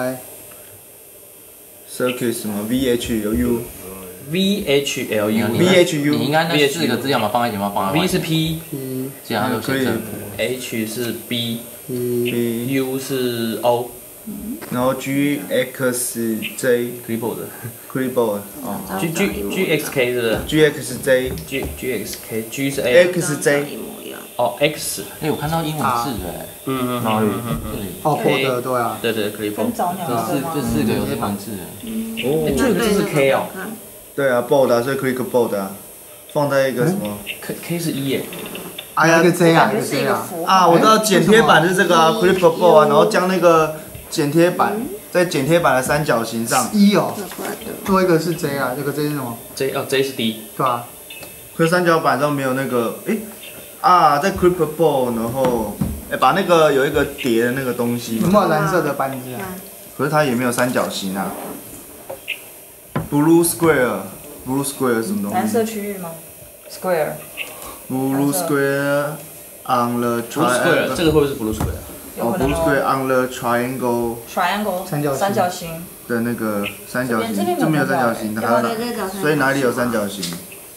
，Circuit 什么 V H 有 U。 VHLU， VHU， 你应该那4个字要么放在一起，放在 V 是 P， 这样就写正负。 H 是 B，U 是 O， 然后 GXJ Cribble 哦 GXK 是不是 GXJ GXK，G 是 A， XJ 哦 X， 我看到英文字哎， 哪里？ 哦 ，Pod 对啊， 对 Cribble， 这4个有英文字。 哦，这个是 K 哦。 对啊 ，bold 啊，所以 click bold 啊，放在一个什么 ？K 是1耶。 一个 J 啊，一个 J 啊。 啊，我知道剪贴板是这个啊 ，click bold 啊，然后将那个剪贴板在剪贴板的三角形上。 1哦，多一个是 J 啊，这个 J 是什么 ？J 是 D。 对啊。 可是三角板上没有那个，在 click bold， 然后把那个有一个叠的那个东西。 有没有蓝色的扳机啊？ 可是它也没有三角形啊。Blue square， Blue Square 是什么东西？ 蓝色区域吗 ？Square。 Blue Square on the Blue Square， 这个会不会是 Blue Square？ 哦 ，Blue Square on the triangle。 triangle 三角形的那个三角形，这没有三角形，它所以哪里有三角形？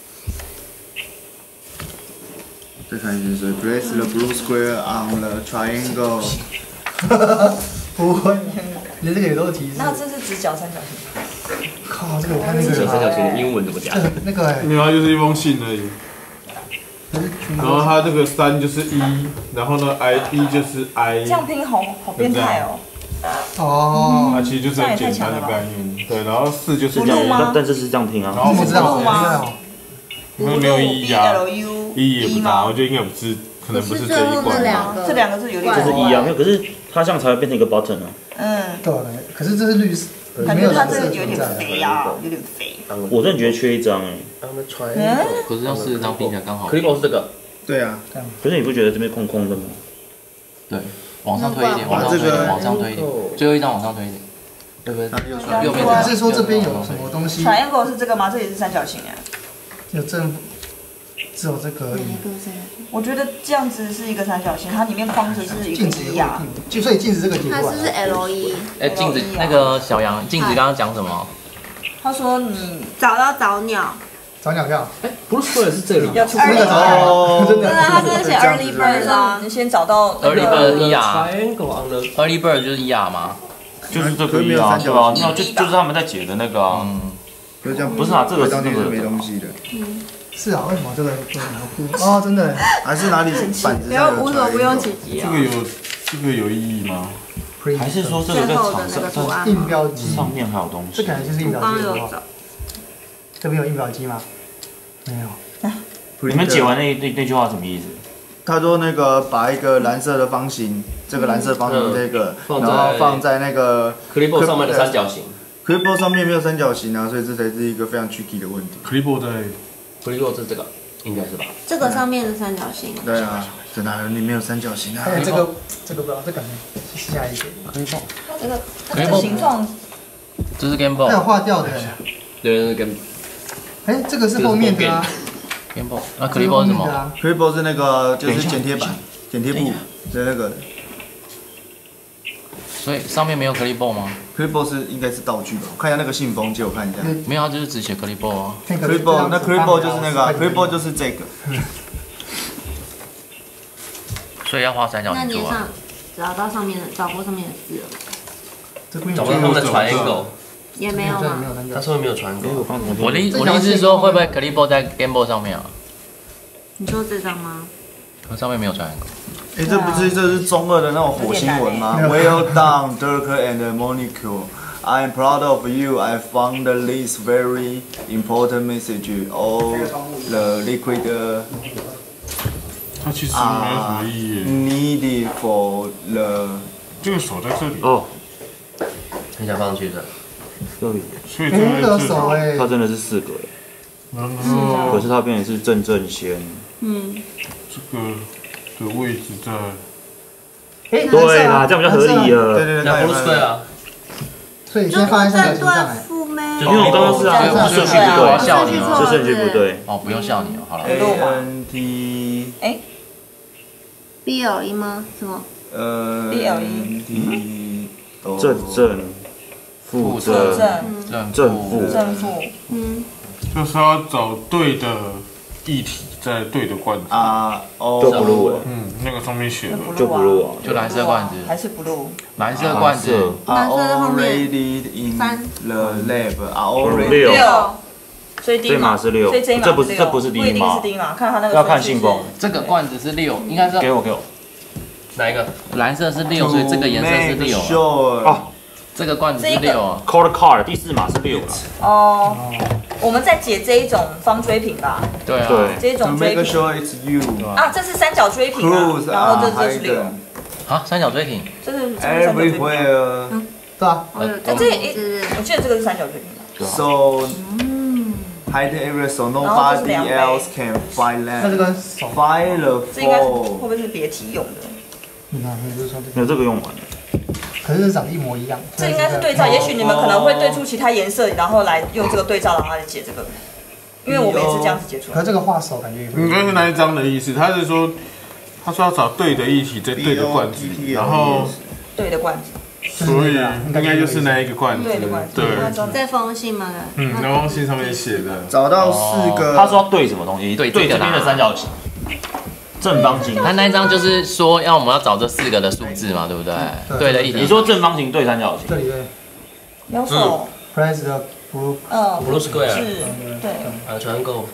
再看一次，所以 place the blue square on the triangle。 不会，连这个也都是提示。 那这是直角三角形。 靠，这个我看那个三角形的英文怎么讲？ 那个没有，它就是一封信而已。然后它这个3就是1，然后呢 1就是 I。 这样拼好变态哦。 哦。 它其实就是很简单的概念，对。然后4就是这样，但这是这样拼啊。 然后不知道吗？ 没有意义啊。1也不大，我觉得应该不是，可能不是这一关。 这两个是有点。 这是1啊，没有，可是它这样才会变成一个 button 啊。 对，可是这是绿色。 感觉它这个有点肥啊，有点肥。 我真的觉得缺一张哎。 可是要40张拼起来刚好。 Clipboard 是这个。 对啊。 可是你不觉得这边空空的吗？ 对，往上推一点，往上推一点，往上推一点，最后一张往上推一点。对不对？右边还是说这边有什么东西 ？Triangle 是这个吗？这也是三角形啊。 有正，只有这个而已。 我觉得这样子是一个三角形，它里面框着是一个一啊。 所以镜子这个题它是 LE。 哎，镜子那个小杨，镜子刚刚讲什么？ 他说你找到早鸟。 早鸟票。 哎，Blue Square 是这里。 要出那个早鸟，真的。 他真的写 early bird 啊。 你先找到 early bird 1R。 Triangle on the early bird 就是1R吗？ 就是这个1啊，对吧？没有，就是他们在解的那个啊。不是啊，这个当天是没东西的。 是啊，为什么这个哦，真的。 还是哪里板子？ 不要无所不用其极啊。 这个有意义吗？ 还是说这个在场上印标机上面还有东西？ 这可能就是印标机的。这边有印表机吗？没有。 你们解完那句话什么意思？ 他说那个把一个蓝色的方形，这个蓝色方形这个，然后放在那个 Clipboard 上面的三角形。 Clipboard 上面没有三角形啊，所以这才是一个非常 tricky 的问题。 Clipboard 是这个，应该是吧？ 这个上面的三角形。 对啊，这哪里没有三角形啊？ 这个不知道，这感觉下一个。 这个形状， 这是 Game Boy。 它有画掉的。 对，跟。 哎，这个是后面的啊。 Game Boy。那 Clipboard 是什么 ？Clipboard 是那个就是剪贴板、剪贴布的那个。 所以上面没有 Clipboard 吗 ？Clipboard 是应该是道具吧？我看一下那个信封，借我看一下。 没有，它就是只写 Clipboard 啊。 Clipboard 那 Clipboard 就是那个 Clipboard 就是这个。 所以要画三角形图啊。 找到上面的，找过上面的字了。 找不到他们的 triangle。 也没有吗？ 它上面没有triangle。 我的意思是说，会不会 Clipboard 在 Game Boy 上面啊？ 你说这张吗？ 它上面没有triangle。 哎，这是中二的那种火星文吗 ？Well done, Dirk and Monica. I'm proud of you. I found this very important message. All the liquid 它其实没有什么意义。 Needed for the 这个手在这里哦， 很想放去的。 所以这个手哎， 它真的是4个哎。可是它变成是正先。 这个的位置在。 对啦，这样比较合理了。 对， 那 Blue Square 啊。 所以先放在三角形上哎。 因为我刚刚是啊，顺序不对， 笑你哦， 是顺序不对。 哦，不用笑你哦，好了。 ANT 哎 BLE 吗？什么 ？BLE 正负正负。 就是要找对的液体在对的罐子。 就 blue 那个上面写的就 blue 啊， 就蓝色罐子。 还是 blue？ 蓝色罐子。 蓝色在后面。 in the lab are 所以这码是6，这不是第一码， 看它那个要看信封。 这个罐子是6，应该是给我。 哪一个？ 蓝色是6，所以这个颜色是6。 哦， 这个罐子是6啊。 Code card 第4码是6了。 哦，我们在解这一种方锥品吧？ 对啊。 这一种锥品。啊，这是三角锥品啊，然后这是6。 啊，三角锥品。 这是三角锥品。 对啊。 我记得这个是三角锥品吧 ？So hide the area so nobody else can find them. 那这个 Find the 这应该会不会是别题用的？ 没有这个用完了。 可是长得一模一样。 这应该是对照，也许你们可能会对出其他颜色，然后来用这个对照，然后来解这个。 因为我们也是这样子解出来。 可这个画手感觉应该是那一张的意思，他是说，他说要找对的液体在对的罐子，然后对的罐子。 所以应该就是那一个罐子，对， 这封信吗？ 那封信上面写的， 找到4个。 他说要对什么东西？对这边的三角形，正方形。 他那一张就是说我们要找这4个的数字嘛，对不对？对的， 你说正方形对三角形， 这里对。 有手。 Price 的 Blue Square 是，对。 Triangle。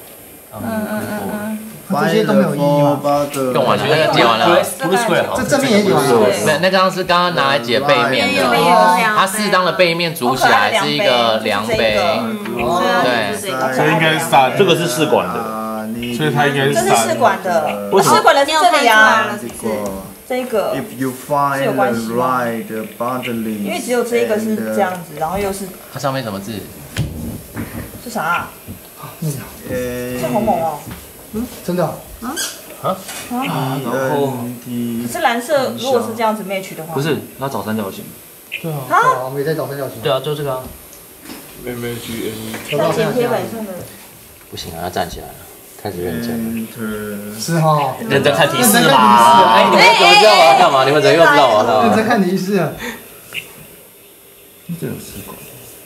这些都没有意义吗？ 用完了，那个解完了。 这正面也解完了。 那张是刚刚拿来解背面的，它适当的背面组起来是一个量杯，对， 所以应该是3， 这个是试管的， 所以它应该是3。 这是试管的，试管的是这里啊，这个是有关系吗？因为只有这一个是这样子，然后又是它上面什么字？ 是啥？是红蒙哦。 真的然后可是蓝色如果是这样子 match 的话， 不是，他找三角形。 对啊，我们也在找三角形。 对啊，就这个啊。 在剪贴本上的。 不行啊，要站起来了，开始认真了。 是哈， 认真看提示嘛。哎，你们怎么知道我要干嘛？你们怎么又知道我要干嘛？ 认真看提示。 这有试管。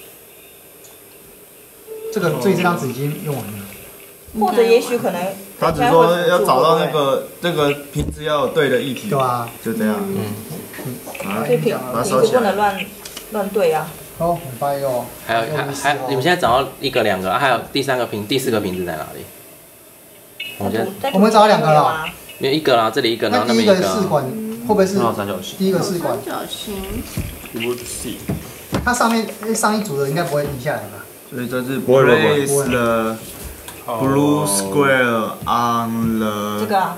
所以这张纸已经用完了。 或者也许可能， 他只说要找到那个瓶子要有对的液体， 对啊， 就这样。 对瓶子不能乱对啊。 哦，很棒哟。 还有，你们现在找到1个、2个，还有第3个瓶、第4个瓶子在哪里？ 我们找到2个了。 有1个啦，这里1个，然后那边1个。 第一个试管会不会是三角形？ 第一个试管。 三角形。 它上一组的应该不会移下来吧？ 所以这是 place the blue square on the 这个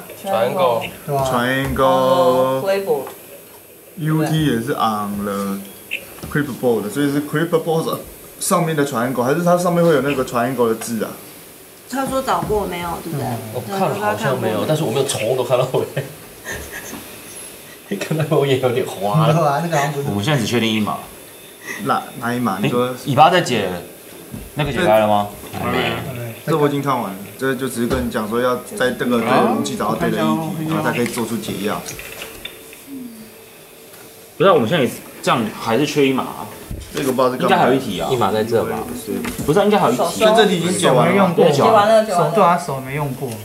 triangle clipboard UT 也是 on the clipboard， 所以是 clipboard 上面的 triangle， 还是它上面会有那个 triangle 的字啊？ 他说找过没有，对不对？ 我看好像没有，但是我没有从头看到尾。看到我眼有点花了。 我们现在只确定1码。 哪一码？你说尾巴在解，那个解开了吗？ 还没。这我已经看完了，这就只是跟你讲说要在这个对的容器找到对的液体，然后才可以做出解药。 不是，我们现在这样还是缺1码。 这个不知道是应该还有1题啊。 1码在这吧？ 不是，应该还有1题。 所以这题已经解完了。 解完了。 对啊，手没用过。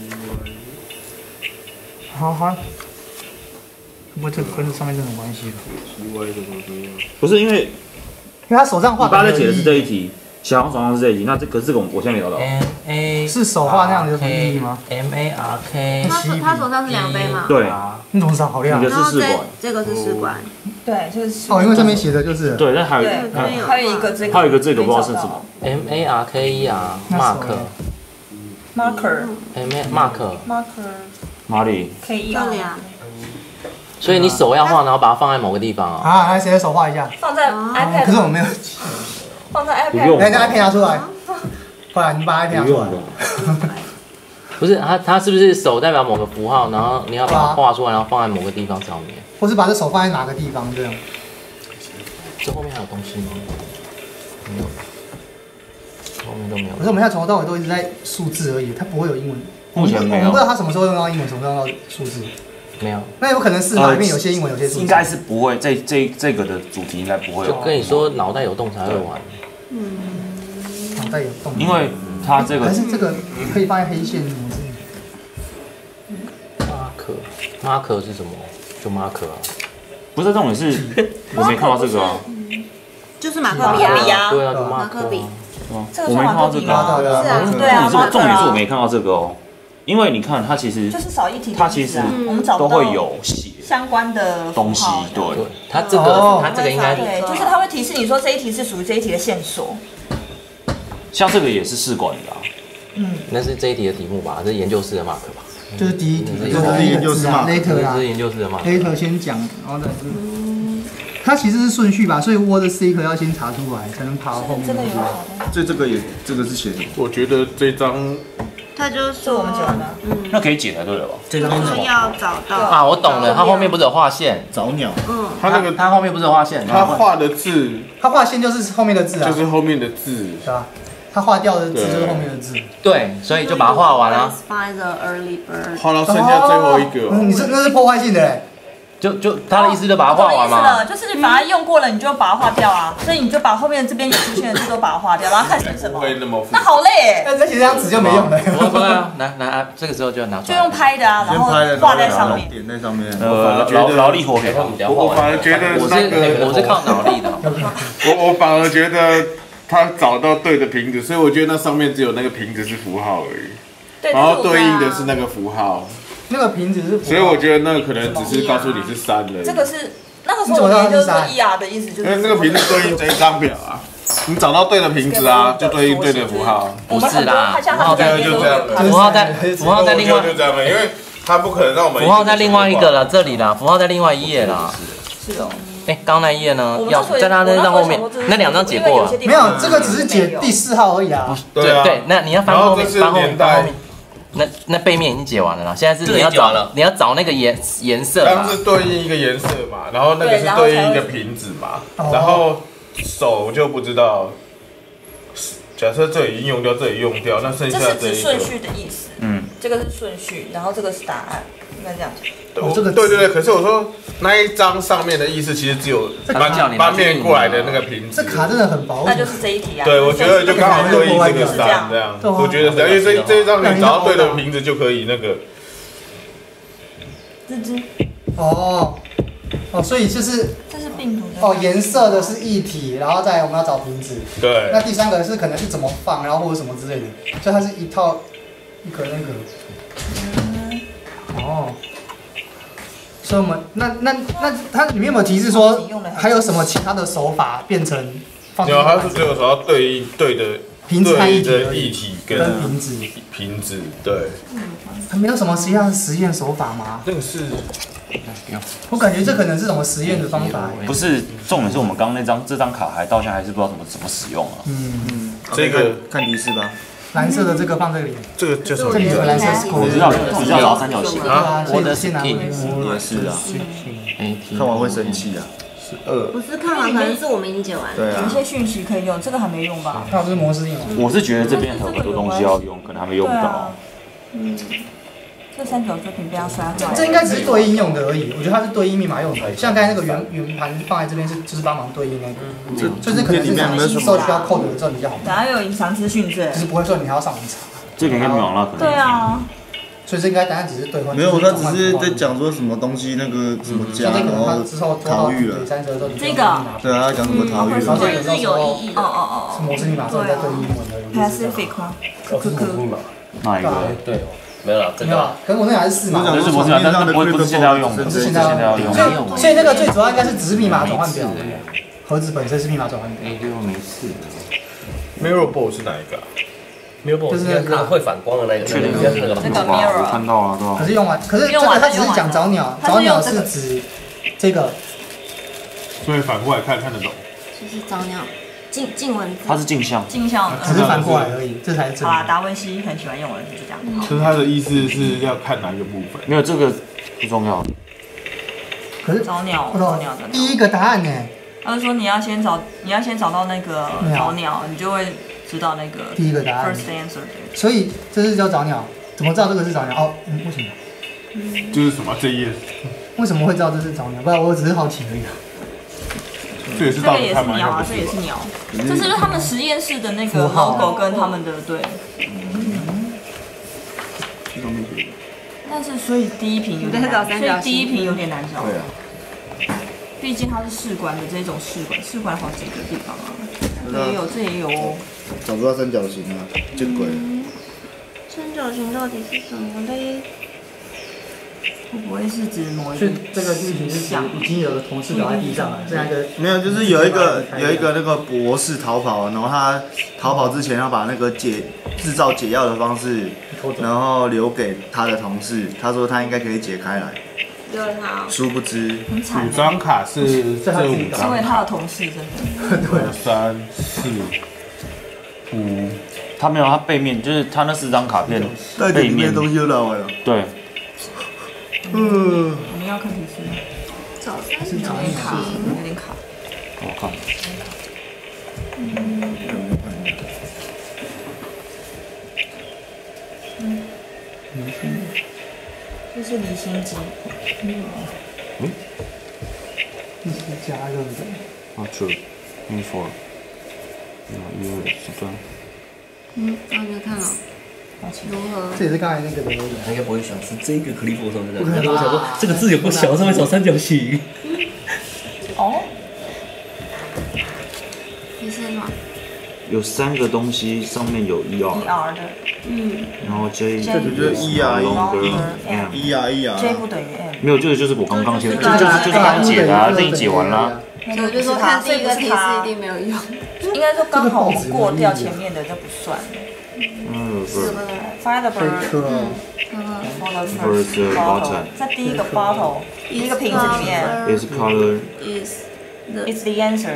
好。不过这个跟上面这种关系了。 不是因为他手上画。 尾巴在解的是这一题。小黄手上是这一题，那这个我现在没找到。 是手画那样的有什么意义吗 ？MARK。 他手上是量杯吗？ 对。 你怎么知道？好亮。 你的是试管。 这个是试管。 对，这个是。 因为上面写的就是。 对，但还有一个这个。 还有一个这个不知道是什么。 MARKE 啊 ，marker。 哪里？ 可以这里啊。 所以你手要画，然后把它放在某个地方啊。来，谁的手画一下？ 放在 iPad。 可是我没有。 放在 iPad。 不用。 来，拿 iPad 拿出来。快来，你把 iPad 拿出来。 不是，它是不是手代表某个符号，然后你要把它画出来，然后放在某个地方上面？ 或是把这手放在哪个地方这样？ 这后面还有东西吗？没有，后面都没有。 可是我们现在从头到尾都一直在数字而已，它不会有英文。 目前没有。 我们不知道它什么时候用到英文，什么时候用到数字。 没有。 那有可能是哪里面有些英文，有些数字。 应该是不会，这个的主题应该不会有。 就跟你说，脑袋有洞才会玩。 脑袋有洞。 因为它这个。 还是这个可以放在黑线模式。 marker 是什么？就 marker 啊。 不是，重点是我没看到这个啊。 就是马克笔啊。 对啊， 马克笔。 我没看到这个啊。 是啊，对啊。 重点是我没看到这个哦。因为你看，它其实就是少一题， 它其实都会有写相关的东西，对。 它这个应该对，就是它会提示你说这一题是属于这一题的线索。 像这个也是试管的啊。 那是这一题的题目吧？这是研究室的 mark 吧？ 就是第一题， 就是研究室嘛 ，later 啦， 这是研究室的 mark。 later 先讲，然后再它其实是顺序吧，所以 word seeker 要先查出来，才能爬到后面。 这个是写什么？ 我觉得这张。 他就是我们讲的， 那可以解才对了吧？ 这张是要找到啊，我懂了，它后面不是有画线？ 找鸟。 它后面不是有画线？ 它画的字， 它画线就是后面的字啊。 就是后面的字， 对吧？ 它划掉的字就是后面的字。 对，所以就把它画完了。 画到剩下最后一个。 你那是破坏性的嘞。 就他的意思就把它画完嘛。 就是你把它用过了，你就把它划掉啊。所以你就把后面这边有出现的字都把它划掉，然后看写什么。那好累。 那写这张纸就没用了。 不会啊，拿这个时候就要拿出来。 就用拍的啊，然后画在上面。 点在上面。 劳力活给他。 我反而觉得我是靠脑力的。 我反而觉得他找到对的瓶子，所以我觉得那上面只有那个瓶子是符号而已，然后对应的是那个符号。 那个瓶子是， 所以我觉得那可能只是告诉你是3而已。 这个是那个时候我研究说 ER 的意思就是， 因为那个瓶子对应这一张表啊，你找到对的瓶子啊，就对应对的符号。 不是啦， 符号在就这样， 符号在另外就这样，因为它不可能让我们符号在另外一个了，这里啦，符号在另外一页啦。 是哦。 哎，刚那一页呢？要在他那张后面，那2张解过了。 没有，这个只是解第4号而已啊。 对，那你要翻后面，翻后面。那背面已经解完了啦，现在是你要找那个颜色。 刚是对应一个颜色嘛，然后那个是对应一个瓶子嘛，然后手就不知道。假设这里已经用掉，这里用掉，那剩下这是指顺序的意思。这个是顺序，然后这个是答案，应该这样讲。 对，可是我说那一张上面的意思，其实只有翻面过来的那个瓶子。 这卡真的很薄。 那就是这一题啊。 对，我觉得就刚好对应这个3这样。我觉得这样，因为这一张你找到对的瓶子就可以那个。 所以就是这是病毒颜色的是液体，然后再我们要找瓶子。 对。 那第3个是可能是怎么放，然后或者什么之类的，所以它是一套一格那个。所以我们那它里面有没有提示说还有什么其他的手法变成放？ 有，它是只有找到对应对的瓶子和液体跟瓶子，对。 它没有什么实验手法吗？ 这个是。 我感觉这可能是什么实验的方法。 不是，重点是我们刚刚这张卡还到现在还是不知道怎么使用啊。 这个看提示吧。 蓝色的这个放这里。 这个叫什么？ 这里有蓝色是。 我知道找三角形啊。 我的先拿。 也是啊。看完会生气啊。 不是看完，可能是我们已经解完了。 对啊。 有些讯息可以用，这个还没用吧？ 它不是模式应用。 我是觉得这边有很多东西要用，可能还没用到。 这3九作品被它摔坏。 这应该只是对应用的而已，我觉得它是对应密码用的。像刚才那个圆盘放在这边就是帮忙对应那个，就是可能是什么吸收需要扣的时候比较好。 等下有隐藏资讯就是不会说你还要上网查。 这个应该没有啦，可能。 对啊。 所以这应该答案只是兑换。 没有，他只是在讲说什么东西那个什么加，然后逃狱了。 这个。 对啊，他讲什么逃狱了？ 这个是有意义的。 是模式密码，所以在对应英文的。 Pacific 吗？ 密码。 哪一个？ 对。没有了， 没有啊，可能我那还是4码。 就是模式密码，但是不是现在要用的， 不是现在要用。所以那个最主要应该是只是密码转换表，盒子本身是密码转换表。 没事。 Mirror Ball 是哪一个 ？Mirror Ball 是那个会反光的那个， 确定那个 Mirror 看到了，对吧？ 可是用完，可是这个它只是讲找鸟，找鸟是指这个。 所以反过来看得懂。 就是找鸟。 镜文字， 它是镜像， 镜像， 只是反过来而已，这才是真的。 好啦，达文西很喜欢用的就是这样。 就是他的意思是要看哪一个部分？ 没有这个不重要。 可是找鸟， 第一个答案呢？ 他是说你要先找到那个找鸟，你就会知道那个第一个答案 first answer。所以这是叫找鸟，怎么知道这个是找鸟？哦，为什么？ 就是什么这一页？ 为什么会知道这是找鸟？不然我只是好奇而已。 这也是鸟啊，这也是鸟，这是他们实验室的那个 logo 跟他们的对。但是所以第一瓶有点难，所以第一瓶有点难找。对啊。毕竟它是试管的这种试管好几个地方啊。这也有哦。 找不到三角形啊，见鬼！ 三角形到底是什么嘞？ 会不会是指某一个？ 这个剧情是指已经有个同事倒在地上了，这样一个没有，就是有一个那个博士逃跑，然后他逃跑之前要把那个制造解药的方式，然后留给他的同事，他说他应该可以解开来。 留了他。 殊不知 5张卡是这5张， 因为他的同事真的。 对3、4、5， 他没有，他背面就是他那4张卡片背面东西都拿完了。 对。 我们要看提示。 找3 是找点卡，有点卡。 我看。 这是离心机。 一起加热的。 True。1、2的时段。 那你就看了。如何？ 这也是刚才那个的。 他应该不会想是这个 clipboard 上面的，但是我想说这个字有不小，上面找三角形。 哦。 你是吗？ 有3个东西上面有 ER 的， 然后 J 这个就是 ER，J 不等于 M。 没有，这个就是我刚刚写的，就是刚解的啊，这已解完了。 所以我就说看第一个提示一定没有用。 应该说刚好过掉前面的就不算。Find the bird。bottle， 在第一个 bottle， 第一个瓶子里面。 Is color is the answer。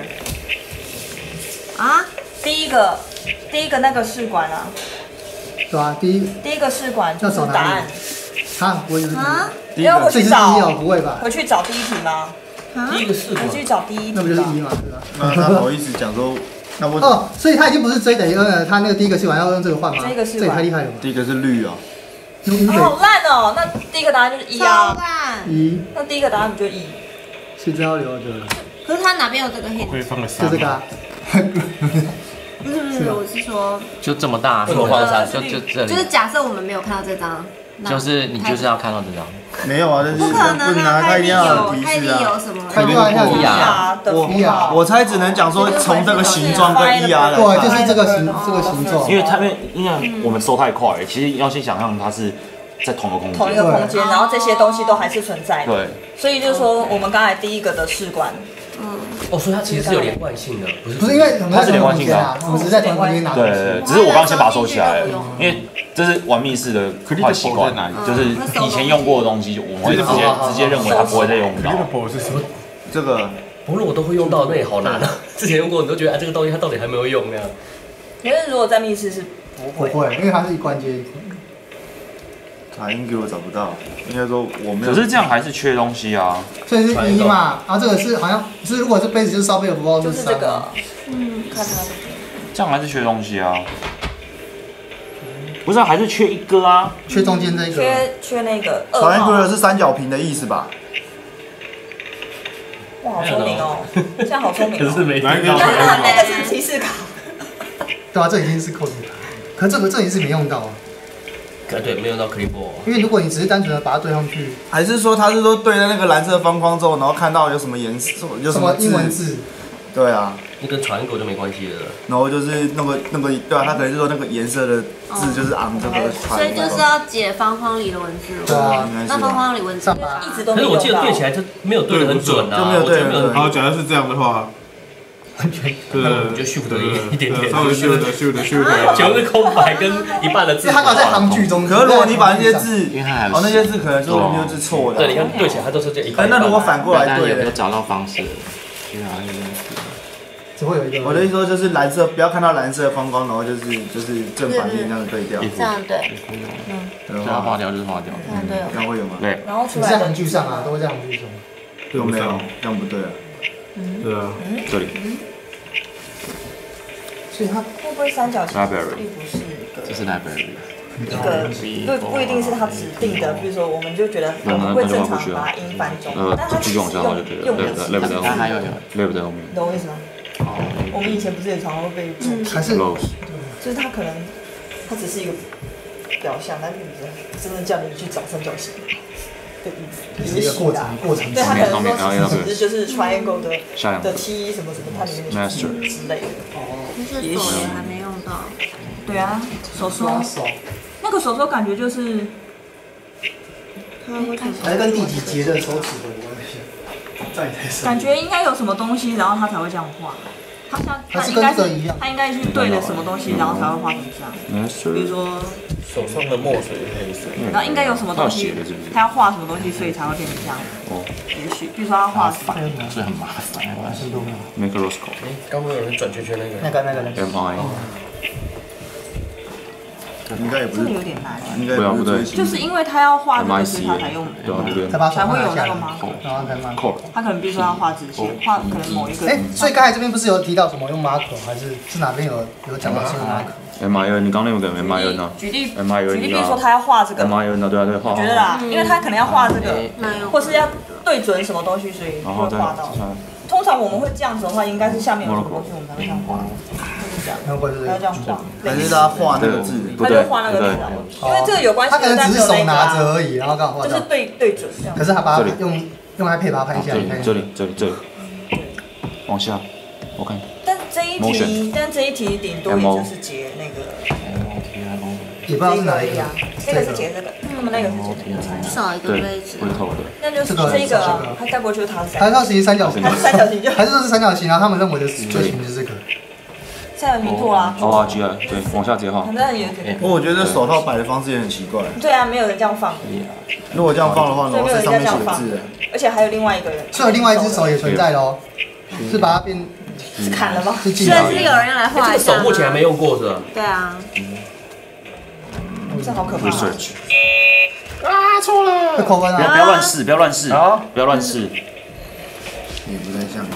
啊？ 第一个那个试管啊。 对啊，第一个试管就是答案。 啊，不会就是要回去找， 不会吧？ 回去找第一题吗？ 第一个试管。 回去找第一题。 那不就是1嘛，对吧？ 那他好意思讲说，那我哦，所以他已经不是 J 等于 N 了，他那个第一个试管要用这个换吗？这也太厉害了吧！ 第一个是绿啊。 好烂哦！那第一个答案就是1啊。 1。 那第一个答案不就1？ 是真要留着。 可是他哪边有这个 hint？ 可以放个3。 就这个啊。 不是，我是说， 就这么大，为什么放3？就这里。 就是假设我们没有看到这张， 就是你就是要看到这张。 没有啊，但是不可能啊， 他一定要有提示有什么？ 他一定要我猜只能讲说从这个形状跟ER来。 对，就是这个形状。 因为我们收太快，其实要先想象它是在同一个空间，然后这些东西都还是存在的。 对。 所以就是说，我们刚才第一个的试管。 所以它其实是有连贯性的， 不是因为它是连贯性的， 我们只是在同一空间拿。 对，只是我刚刚先把它收起来了，因为这是玩密室的坏习惯，就是以前用过的东西，我们会直接认为它不会再用到。 是什么？ 这个不论我都会用到，那也好难啊。之前用过，你都觉得这个东西它到底还没有用那样。 可是如果在密室是不会， 因为它是一关接一关。 卡音给我找不到，应该说我没有。 可是这样还是缺东西啊。 所以是1嘛，然后这个是好像是如果是杯子就是烧杯的不包就是这个，看它。 这样还是缺东西啊。不是，还是缺一个啊， 缺中间这一个。 缺那个。 Triangular 是三角形的意思吧？ 哇，好聪明哦！这样好聪明。 可是没听到。 那个是提示卡。 对啊，这已经是扣子卡，可这也是没用到啊。 对，没有到 clipboard。 因为如果你只是单纯的把它对上去， 还是说他是说对在那个蓝色方框之后，然后看到有什么颜色，有什么英文字？ 对啊， 那跟triangle就没关系了。 然后就是那个对啊，他可能是说那个颜色的字就是 on 这个 triangle。 所以就是要解方框里的文字。 对啊， 那方框里文字一直都没有。 可是我记得对起来就没有对得很准啊， 就没有对。 然后假如是这样的话。 对，就 shift 一点点， 稍微 shift， 全是空白跟一半的字。 它搞在行距中。 可是如果你把那些字，那些字可能说没有字错的。 对，你看对起来它都是这一块。 那如果反过来对， 有没有找到方式？ 只会有一个。 我的意思说就是蓝色，不要看到蓝色的方框，然后就是正反面这样对调。 这样对。 这样划掉就是划掉。 对。 这样会有吗？ 对。 然后出来在行距上啊，都会在行距上。 有没有？这样不对啊。 对啊。 这里。 所以它会不会三角形？并不是这是 library。 一个不一定是它指定的，比如说我们就觉得我们会正常把它音翻中，但它继续往下滑就可以了。对，left 在后面， 还有 ，left 在后面。 懂我意思吗？我们以前不是也常常会被还是就是它可能它只是一个表象，但并不是真的叫你去找三角形的意思。 一个过程。 对，它可能说只是就是 triangle 的 T 什么什么它里面的 master 之类的。 就是手也还没用到。 对啊，手说那个手说感觉就是， 还跟第几节的手指的关系？ 感觉应该有什么东西，然后他才会这样画。他应该去对了什么东西，然后才会画成这样。比如说手上的墨水是黑色， 然后应该有什么东西，他要画什么东西，所以才会变成这样。哦，也许，比如说他画反， 这很麻烦。 Make a Roscoe。 刚刚有人转圈圈那个。 那个。 MI。 应该也不是， 这个有点难。 应该不对， 就是因为他要画这个，所以他才用，才会有那个马口， 然后才马口。 他可能比如说要画直线，画可能某一个。 所以刚才这边不是有提到什么用马口，还是哪边有讲到是用马口 ？MIN， 你刚那个 MIN 呢？ 举例，比如说他要画这个 MIN 呢？对啊，对，画。 我觉得啦，因为他可能要画这个，或是要对准什么东西，所以会画到。通常我们会这样子的话，应该是下面有什么东西，我们才会这样画，就是这样，还要这样画。 还是他画那个字， 他就画那个字，因为这个有关系。 他可能只是手拿着而已，然后刚好画到。 就是对准这样。 可是他把它用 iPad 把它拍下来。 这里，往下，我看。 但这一题顶多也就是解那个。 也不知道是哪一个。 这个是解这个，他们那个是解这个。 少一个杯子。 那就是这个，他该不会就是它是它其实三角形。 它是三角形就。 还是说是三角形，然后他们认为的最型是这个。 三角形错啦。 ORG 啊，对，往下直接画。 反正也可以。 我觉得手套摆的方式也很奇怪。 对啊，没有人这样放。 如果这样放的话， 对，没有人这样放。而且还有另外一个人。 所以另外一只手也存在喽，是把它变。 是砍了吗？ 所以是有人要来画一下。 手目前还没用过是吧？ 对啊。 这好可怕。 啊，错了！ 会扣分啊！ 不要乱试，不要乱试，不要乱试。 也不太像。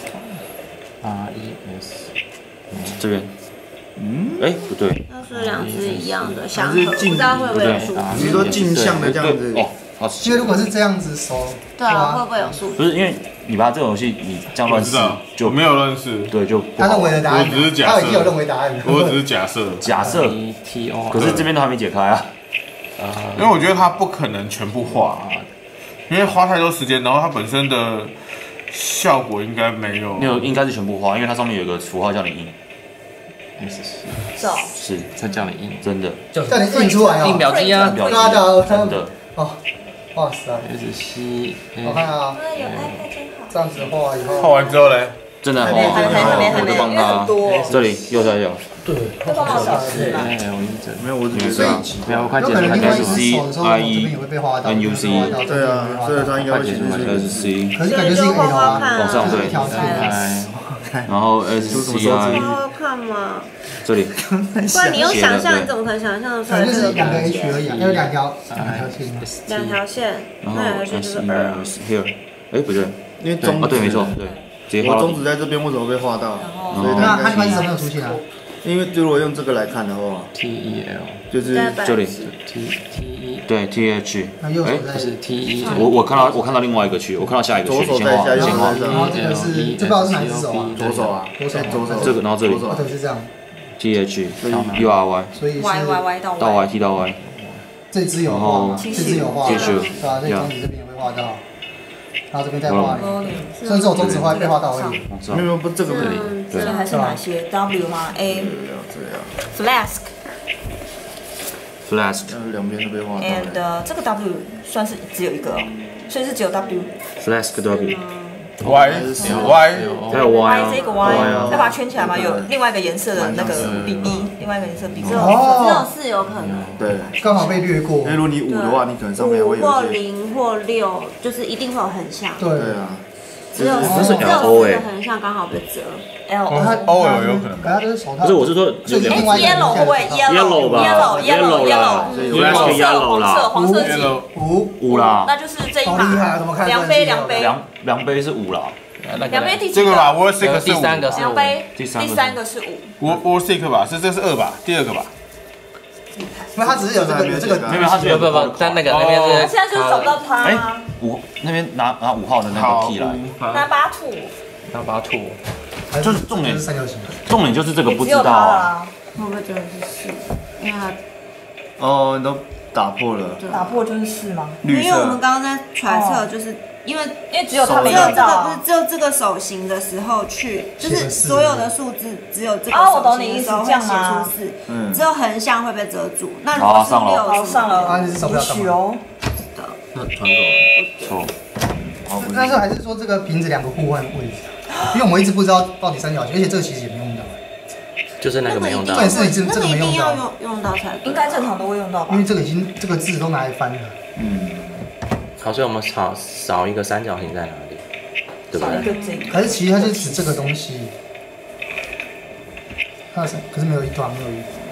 RES 这边，哎，不对。 那是两只一样的相合，不知道会不会有数字？ 你说镜像的这样子哦。 因为如果是这样子手， 对啊，会不会有数字？ 不是，因为你把这种游戏你这样乱试， 就没有乱试， 对，就他认为的答案， 我只是假设， 他已经有认为答案， 我只是假设， 可是这边都还没解开啊。 因为我觉得他不可能全部画，因为花太多时间，然后它本身的效果应该没有， 应该是全部画，因为它上面有个符号叫你印。 是，它叫你印， 真的， 叫你印出来哦， 印表机啊， 真的， 哦，哇塞 ，SC， 我看啊， 有 iPad 真好。 这样子画以后， 画完之后嘞， 真的， 还没， 我就帮他，这里右下角， 对， 这帮我小事嘛， 没有，我只觉得， 没有，我快解释， 有可能另外一只 C 手的时候，这边也会被画到 NUC， 对啊，所以他应该会写出是 C， 可是感觉是一个 L 啊， 往上对，然后 SCI， 好看吗？ 这里， 不然你用想象，你怎么可能想象出来？ 就是两个 H 而已，有两条线， 两条线， 然后那两条线就是2。 哎，不对， 因为中对，没错，对，直接画。 中指在这边为什么被画到？所以那它一般是什么时候出现啊？ 因为如果用这个来看的话 ，TEL 就是这里 TE 对 TH， 哎， 不是 TE， 我看到另外一个区，我看到下一个区，先画， 然后这个是这不知道是哪只手啊？ 左手啊， 左手， 这个然后这里， 对，是这样 TH URY， 所以是 Y 到 Y T 到 Y， 这只有画，这只有画，对吧？这中指这边也会画到。然后这边再画，甚至我中指会被画到而已。 没有，不这个这里还是哪些 W 吗 ？A Flask， 两边都被画到。 And 这个 W 算是只有一个，所以是只有 W。 Flask W。 Y， 还有 Y 这个 Y， 要把它圈起来嘛？有另外一个颜色的那个 BB， 另外一个颜色 BB。 只有4有可能。 对， 刚好被略过。 因为如果你5的话，你可能上面会有 5或0或6，就是一定会有横向。 对啊。 只有4的横向刚好被折。 O 有可能。 它就是手套。 不是，我是说 ，Yellow 会不会 Yellow 吧 ？Yellow 啦，黄色系。 5啦。 那就是这一把。量杯。 量杯是5啦。 量杯第几个？ 这个吧 ，World Seek 是 3个是量杯， 第 3个是5。 World Seek 吧，这是2吧，第2个吧。 因为它只是有这个， 没有，它只有不，在那边是。 现在就是找不到它。 哎，5那边拿5号的那个 key 来。 拿 8 two。 就是重点， 三角形。 重点就是这个不知道啊。 会不会真的是4？因为它哦，你都打破了。 打破就是4吗？ 因为我们刚刚在揣测，就是因为只有它没用到， 不是只有这个手型的时候去，就是所有的数字只有这个我懂你意思，这样吗？只有横向会被遮住。那如果是6 上了， 也许哦。 那传走了，错。 但是还是说这个瓶子2个互换位置，因为我们一直不知道到底三角形，而且这个其实也没用到。 就是那个没用到。 对，是这个没用到。 用到才应该正常都会用到吧？ 因为这个这个字都拿来翻了。 好，所以我们少一个三角形在哪里？对不对？ 还是其实它是指这个东西。可是没有一段，没有一段。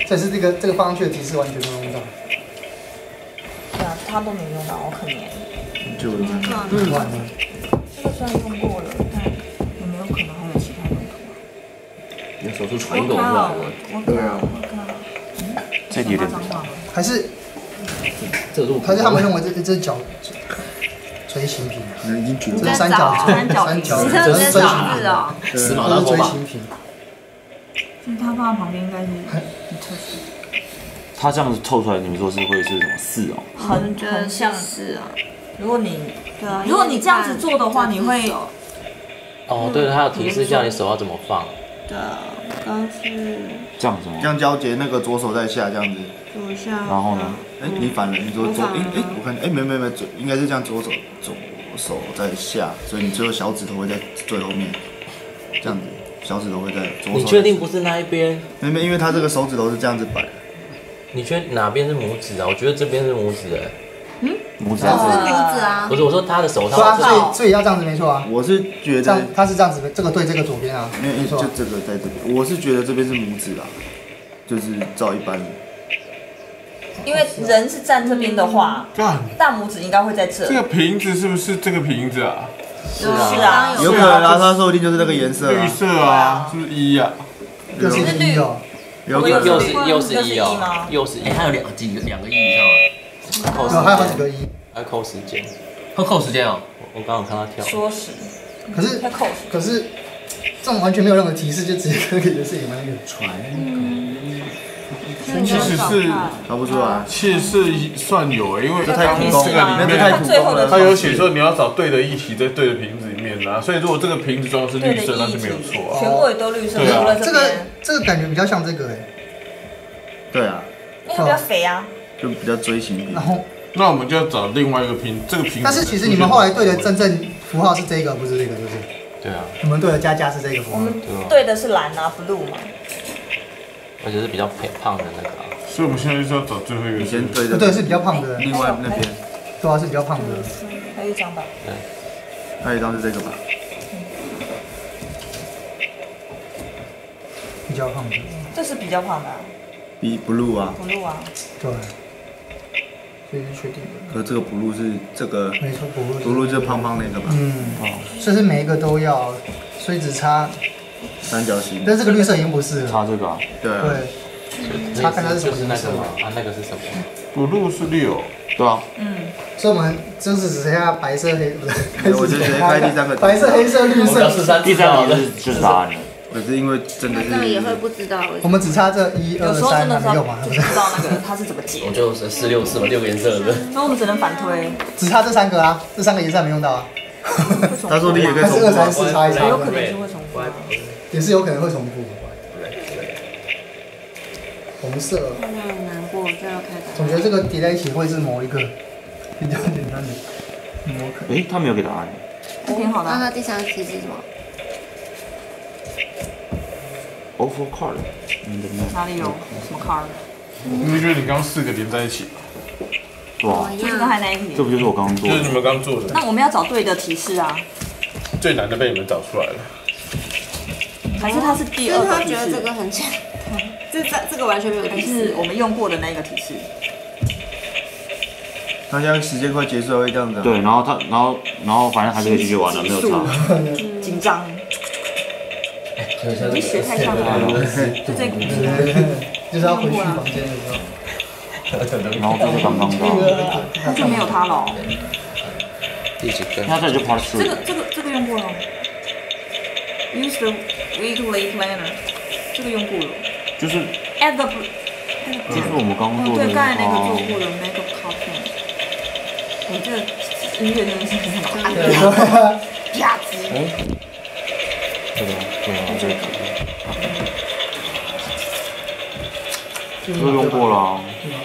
这是这个放上去的提示完全没有用到。 对啊，他都没用到，好可怜。 就完了。 这个虽然用过了，但有没有可能还有其他用途？ 你手术传一个我不知道。 对啊。 这题有点还是这个还是他们认为这角锥形品， 已经绝这是三角锥， 你这是锥形哦， 时髦的锥形品。 就是它放在旁边应该是很特殊。 它这样子凑出来，你们说是会是什么4哦？ 很像是啊。 如果你对啊， 如果你这样子做的话，你会哦，对，它有提示叫你手要怎么放。 对啊，刚是这样子吗？ 这样交接，那个左手在下这样子。 左下。 然后呢？ 哎，你反了，你左，我看，没，应该是这样，左手在下，所以你最后小指头会在最后面，这样子，小指头会在左手。 你确定不是那一边？ 没，因为他这个手指头是这样子摆的。 你确定哪边是拇指啊？我觉得这边是拇指哎。 拇指是拇指啊。 不是，我说他的手对啊， 套。 所以要这样子没错啊。 我是觉得他是这样子，这个对这个左边啊， 没错，就这个在这边。我是觉得这边是拇指啦，就是照一般。 因为人是站这边的话，大拇指应该会在这。 这个瓶子是不是这个瓶子啊？ 是啊， 有可能啊，他说不定就是那个颜色。 绿色啊，是不是1啊？ 又是1哦。 又是1哦，又是1。 它有2个亿以上啊。还有好几个1。 还扣时间。 会扣时间哦。 我刚好看他跳。 缩时。 可是这种完全没有任何提示，就直接跟那个颜色有关系。 其实是找不出来， 其实是算有因为这太这个里面它有写说你要找对的液体在对的瓶子里面啊，所以如果这个瓶子装的是绿色，那是没有错啊。 全部也都绿色，除了这边。 这个感觉比较像这个哎。 对啊。 因为它比较肥啊。 就比较锥形。 然后， 那我们就要找另外一个瓶，这个瓶子。 但是其实你们后来对的真正符号是这个，不是这个，是不是？ 对啊。 你们对的加是这个符号。 我们对的是蓝啊 ，blue 嘛。 而且是比较胖的那个。 所以我们现在就是要找最后一个。 你先对的。 对，是比较胖的。 另外那边。 对啊，是比较胖的。 还有一张吧。 对。 还有一张是这个吧。 比较胖的。 这是比较胖的。 比 blue 啊。 blue 啊。 对。所以是确定的。 可这个 blue 是这个。 没错 ，blue 就是胖胖那个吧。 所以是每一个都要，所以只差。 三角形。 但这个绿色已经不是了。 差这个啊。 对。 差看它是什么就是那个嘛，那个是什么 ？blue 是6。 对啊。 所以我们就是只剩下白色黑，不是？ 我就直接开第3个。 白色、黑色、绿色。 第3题就是答案了。 可是因为真的是。 这个也会不知道。 我们只差这1、2、3，没有嘛？ 不知道那个它是怎么解。 我就是4、6、4嘛，6个颜色的。 所以我们只能反推。 只差这3个啊，这3个颜色没用到啊。 他说你也可以重复。 2、3、4差一差。 有可能是会重复。 也是有可能会重复。红色。 那很难过，这要开始。 总觉得这个叠在一起会是某一个比较简单的模块。 他没有给答案。 挺好的。 那它第3题是什么 ？Offer card。 哪里有什么 card？ 你不觉得你刚刚4个连在一起？ 哇， 就是刚才那一题。 这不就是我刚刚做的？ 就是你们刚做的。 那我们要找对的提示啊。 最难的被你们找出来了。 还是它是第2个提示？ 他觉得这个很简单，这个完全没有提示。 是我们用过的那个提示。 他现在时间快结束了，会这样子。 对，然后反正还是可以继续玩了，没有差。 紧张。你学太像了，就这故事。 就是要回去房间的时候。 然后这是刚刚的。 那就没有它了。 第几个？ 那这里就 part 3。 这个用过了。Use the weekly planner， 这个用过了。 就是。 Add the。 就是我们刚刚做的。 对，刚才那个做过的 make a copy。这个音乐真的是很好按的。啪子。 这个，这个。都用过了。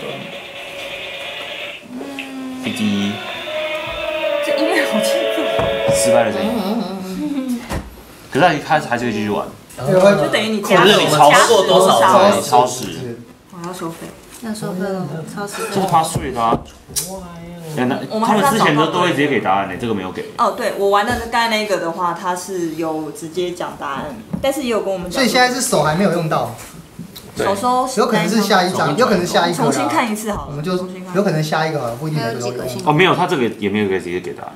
第1。 这音乐好清楚。 失败的声音。可是还是可以继续玩。 就等于你加过多少？ 你超时。 我要收费。 要收费了，超时。 这是 part 3的啊。他们之前都会直接给答案的，这个没有给。 哦，对，我玩的刚才那个的话，他是有直接讲答案，但是也有跟我们讲。 所以现在是手还没有用到。 手收有可能是下一张，有可能下一个。 重新看一次好了。 我们就有可能下一个好了，不一定每个都用。 哦，没有，他这个也没有直接给答案。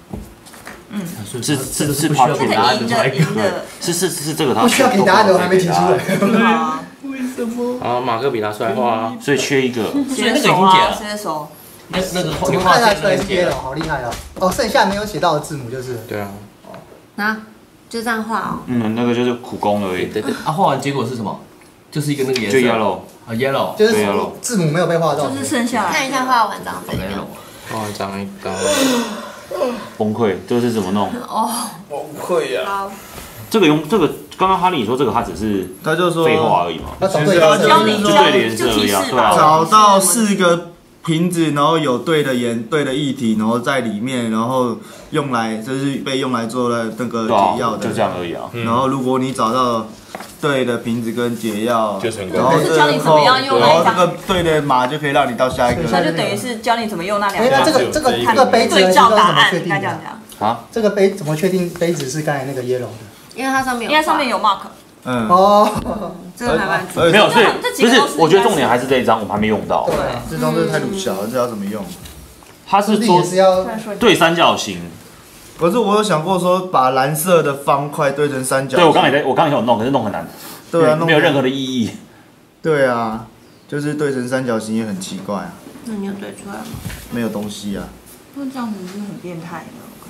是怕给答案的，是这个他不需要给答案的，我还没提出来。 为什么？好，马克笔拿出来画， 所以缺一个。 所以那个已经解了。 接手。 那个你们看出来是 yellow， 好厉害哦！哦，剩下没有写到的字母就是。 对啊。 啊，就这样画哦。 那个就是苦工而已。 对。啊，画完结果是什么？就是一个那个颜色。 就 yellow。 啊 yellow。 就是字母没有被画到。 就是剩下。 看一下画完长怎样。 画完长一张。 崩溃，这是怎么弄？ 哦， 崩溃呀！ 好。 这个刚刚哈利说这个他只是他就说废话而已嘛。 他找对颜色， 就对颜色而已啊，对啊。 找到4个瓶子，然后有对的对的液体，然后在里面，然后用来就是被用来做了那个解药的， 就这样而已啊。 然后如果你找到对的瓶子跟解药， 就成功。 然后教你怎么样用然后这个对的码就可以让你到下一个。 那就等于是教你怎么用那2个。 那这个杯子对照答案，应该这样讲。 啊？ 这个杯怎么确定杯子是刚才那个 yellow 的？ 因为它上面有 mark。 哦， 这个还蛮没有，所以不是，我觉得重点还是这一张，我们还没用到。 对，这张真的太鲁小了，这要怎么用？ 它是说对三角形。 可是我有想过说，把蓝色的方块对成三角形。 对，我刚才有弄，可是弄很难。 对啊， 没有任何的意义。 对啊，就是对成三角形也很奇怪啊。 那你有对出来吗？ 没有东西啊。 那这样子是很变态的。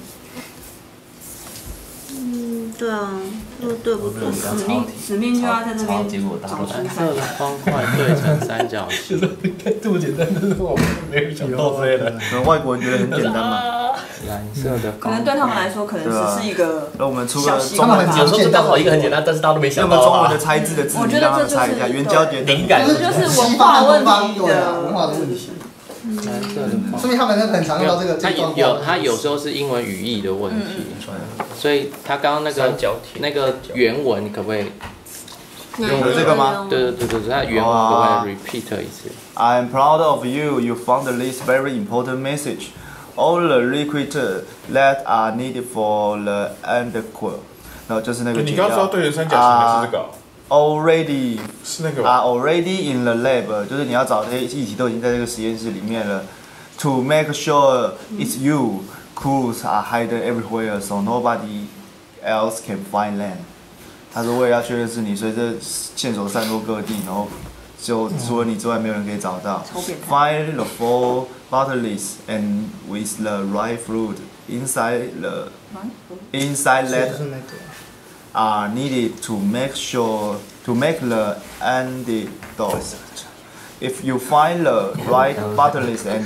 对啊，对不对？ 使命就要在这边。 蓝色的方块对成三角形。 这么简单，但是我没有想到这些的。 可能外国人觉得很简单嘛。 蓝色的， 可能对他们来说，可能只是一个。 那我们出个他们有时候就刚好一个很简单，但是大家都没想到。 那么中文的猜字的字，你让他们猜一下，元宵节灵感， 就是文化问题的文化的问题。 蓝色的， 说明他们很常用到这个。 他有时候是英文语义的问题，所以他刚刚那个原文可不可以用的这个吗？ 对，他原文可不可以 repeat 一次 ？I'm proud of you. You found this very important message. All the requisites that are needed for the end quote. 然后就是那个。 你刚刚说对着三角形的是这个。 Already 是那个 are already in the lab， 就是你要找这些液体都已经在这个实验室里面了。To make sure it's you, clues are hidden everywhere, so nobody else can find them。他说为了要确认是你，所以这线索散落各地，然后就除了你之外，没有人可以找到。Find the 4 bottles and with the right fruit inside that are needed to make the antidote. If you find the right bottles and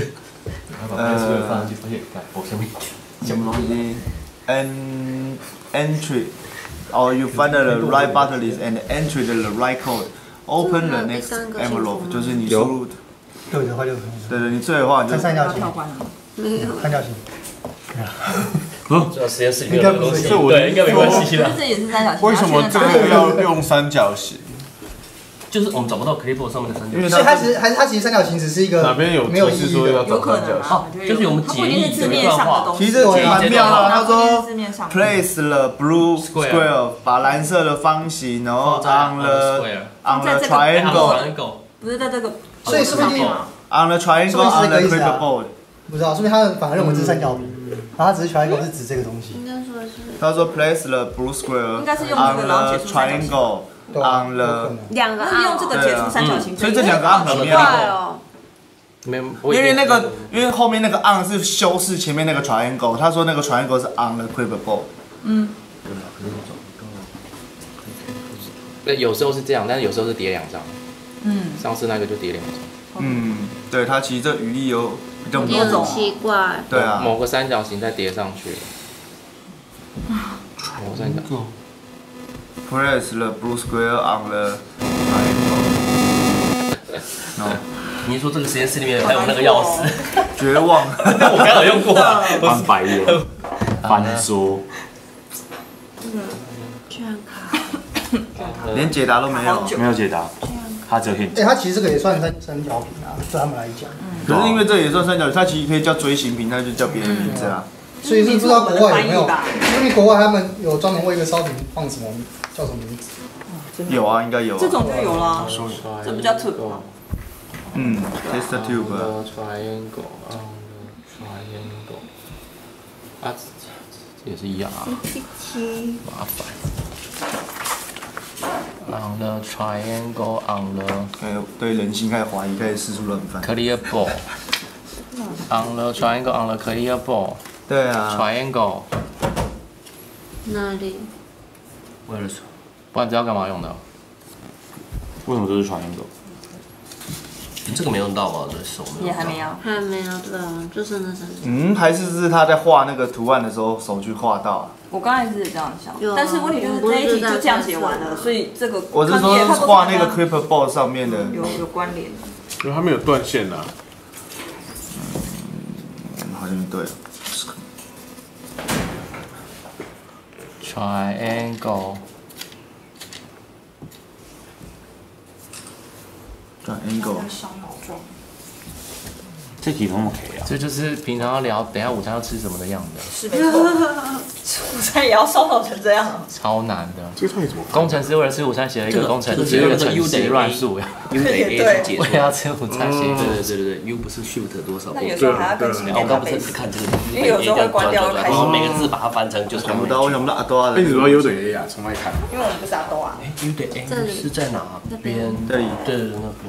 entry, or you find the right bottles and entry the right code, open the next envelope. 就是你输入对的话就对，你对的话你就三角形，三角形。 这实验室里面有东西，对，应该没关系啦。 这也是三角形。 为什么这个要用三角形？ 就是我们找不到 clipboard 上面的三角形。 所以它其实三角形只是一个哪边有没有意义的， 有可能啊， 就是我们解译字面上的东西。 其实这蛮妙的，他说 place the blue square， 把蓝色的方形，然后 on the triangle， 不是在这个， 所以是不是 on the triangle on the clipboard？ 不知道，说明他反而认为是三角形，然后他只是 triangle 是指这个东西。 应该说是。 他说 place the blue square on the triangle on the 两个用这个解出三角形， 所以这2个 on 里面因为后面那个 on 是修饰前面那个 triangle， 他说那个 triangle 是 on the clipboard。 有时候是这样，但是有时候是叠2张。上次那个就叠2张。 对，它其实这语义有比较多种，奇怪。 对啊， 某个三角形再叠上去。某个三角。 Press the blue square on the triangle。 你说这个实验室里面还有那个钥匙？ 绝望。 我刚有用过。 翻白眼，翻桌。 居然卡。 连解答都没有。 没有解答。它只有 hint。 它其实这个也算三角形啊，对他们来讲。 可是因为这也算三角形，它其实可以叫锥形瓶，那就叫别的名字啊。 所以是不知道国外有没有？因为国外他们有专门为一个烧饼放什么叫什么名字？ 有啊，应该有。 这种就有啦，这不叫 tube 吗？ test tube。 triangle， 啊，这也是一样啊。麻烦。On the triangle, on the 对人性开始怀疑，开始四处乱翻。 clear ball. On the triangle, on the clear ball. 对啊。 Triangle. 哪里？ 不然这要干嘛用的？ 为什么这是triangle？ 这个没用到吗？这手也还没有， 还没有，对啊，就是那3。 还是他在画那个图案的时候手去画到。 我刚才是这样想，但是问题就是这一题就这样写完了，所以这个我是说画那个 Clipper Ball 上面的有关联。 因为它没有断线啊。 好像对。 Triangle。 Triangle。 这题怎么可以啊？ 这就是平常要聊，等一下午餐要吃什么的样子。 是没错，午餐也要烧脑成这样。 超难的。 这个怎么？ 工程师为了吃午餐写了一个工程师的程式乱数呀。 U 等于 A 去解。 为了要吃午餐写。 对 ，U 不是 shift 多少？ 那有时候还要跟前面我刚不是只看这个， 因为有时候会关掉， 然后每个字把它翻成就是。 想不到，我想不到阿多啊。 你怎么 U 等于 A 啊？从哪里看？ 因为我们不是阿多啊。 U 等于 A 是在哪边？ 这里。 对，那边。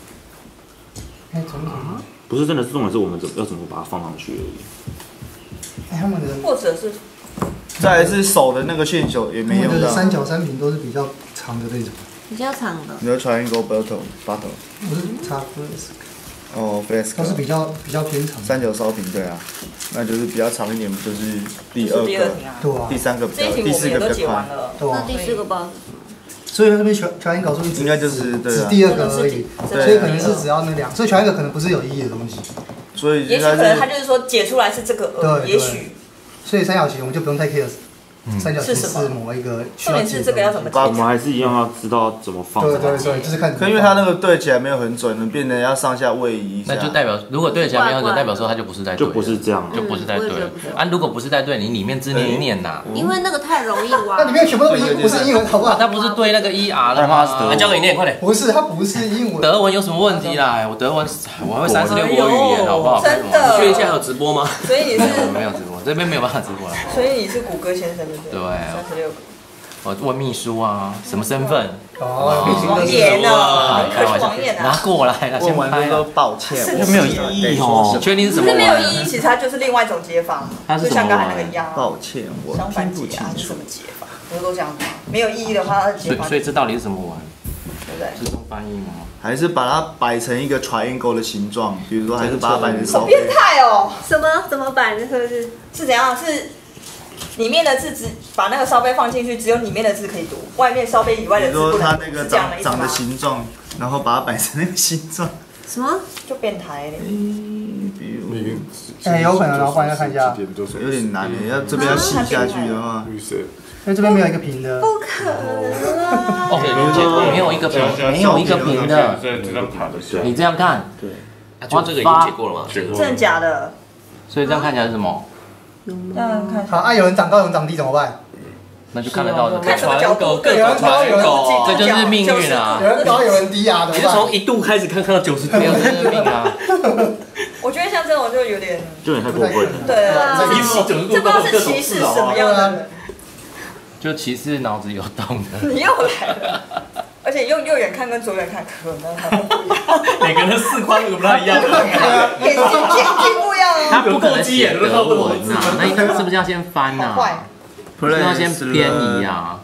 不是真的是重点是我们要怎么把它放上去而已。 他们的或者是， 再来是手的那个线手也没用到。 三角三平都是比较长的那种。 比较长的。 你的 triangle bottle。 不是插 flask。 哦 flask。 都是比较偏长。 三角烧瓶对啊，那就是比较长一点，就是第二个， 对啊， 第3个比较，第4个比较快。 对啊。 那第4个不知道是什么。 所以他这边全搞出应该就是只第2个而已，所以可能是只要那2，所以全1个可能不是有意义的东西。 所以也许可能他就是说解出来是这个，也许。 所以三角形我们就不用太 care，三角形是某一个。 重点是这个要怎么解？ 我们还是一样要知道怎么放。 对，就是看。 可因为它那个对起来没有很准，变得要上下位移一下。 那就代表，如果对起来没有很准，代表说它就不是在对。 就不是这样， 就不是在对。啊，如果不是在对，你里面字念一念呐。 因为那个太容易挖。 那里面全部都不是英文，好不好？ 那不是对那个 ER 的吗？ 交给你念，快点。 不是，它不是英文。 德文有什么问题啦？我德文我还会36国语言，好不好？ 真的。 确认一下还有直播吗？ 所以你是没有直播，这边没有办法直播了。 所以你是谷歌先生对不对？ 对。 36个。 我问秘书啊，什么身份？ 王爷呢？ 开玩笑，拿过来了，先拍。 说抱歉， 就没有意义哦。确定是什么？ 是没有意义，其实它就是另外一种解法，就像刚才那个一样。 抱歉，我听不清楚。什么解法？不是都这样吗？没有意义的话，它的解法。 所以这到底是什么玩？ 对不对？ 自动翻译吗？ 还是把它摆成一个 triangle 的形状？比如说，还是把它摆成好变态哦！ 什么？怎么摆？是不是？ 是怎样？是。 里面的字只把那个烧杯放进去，只有里面的字可以读，外面烧杯以外的字不能读。 它那个长的形状，然后把它摆成那个形状。 什么？ 就变态嘞。 比如， 有可能，老板要看一下。 有点难诶，要这边要细下去的话。 因为这边没有一个平的。 不可能啊！ 哦，没有一个平，没有一个平的。你这样看， 对。哇，这个已经解过了吗？ 真的假的？ 所以这样看起来是什么？ 这样看好，有人长高，有人长低怎么办？ 那就看得到的。 看什么角度？ 各种传狗， 这就是命运啊！ 有人高，有人低啊！ 你是从1度开始看到90度， 这就是命啊！ 我觉得像这种就有点， 就有点太过分。 对啊，这不知道是歧视什么样的人？ 就歧视脑子有洞的。 你又来了，而且用右眼看跟左眼看可能还不一样。 每个人的视宽度不太一样， 眼睛不一样啊。 他不可能写德文呐，那是不是要先翻呐？是不是要先偏移啊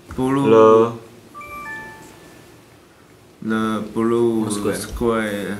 ？Blue the blue square。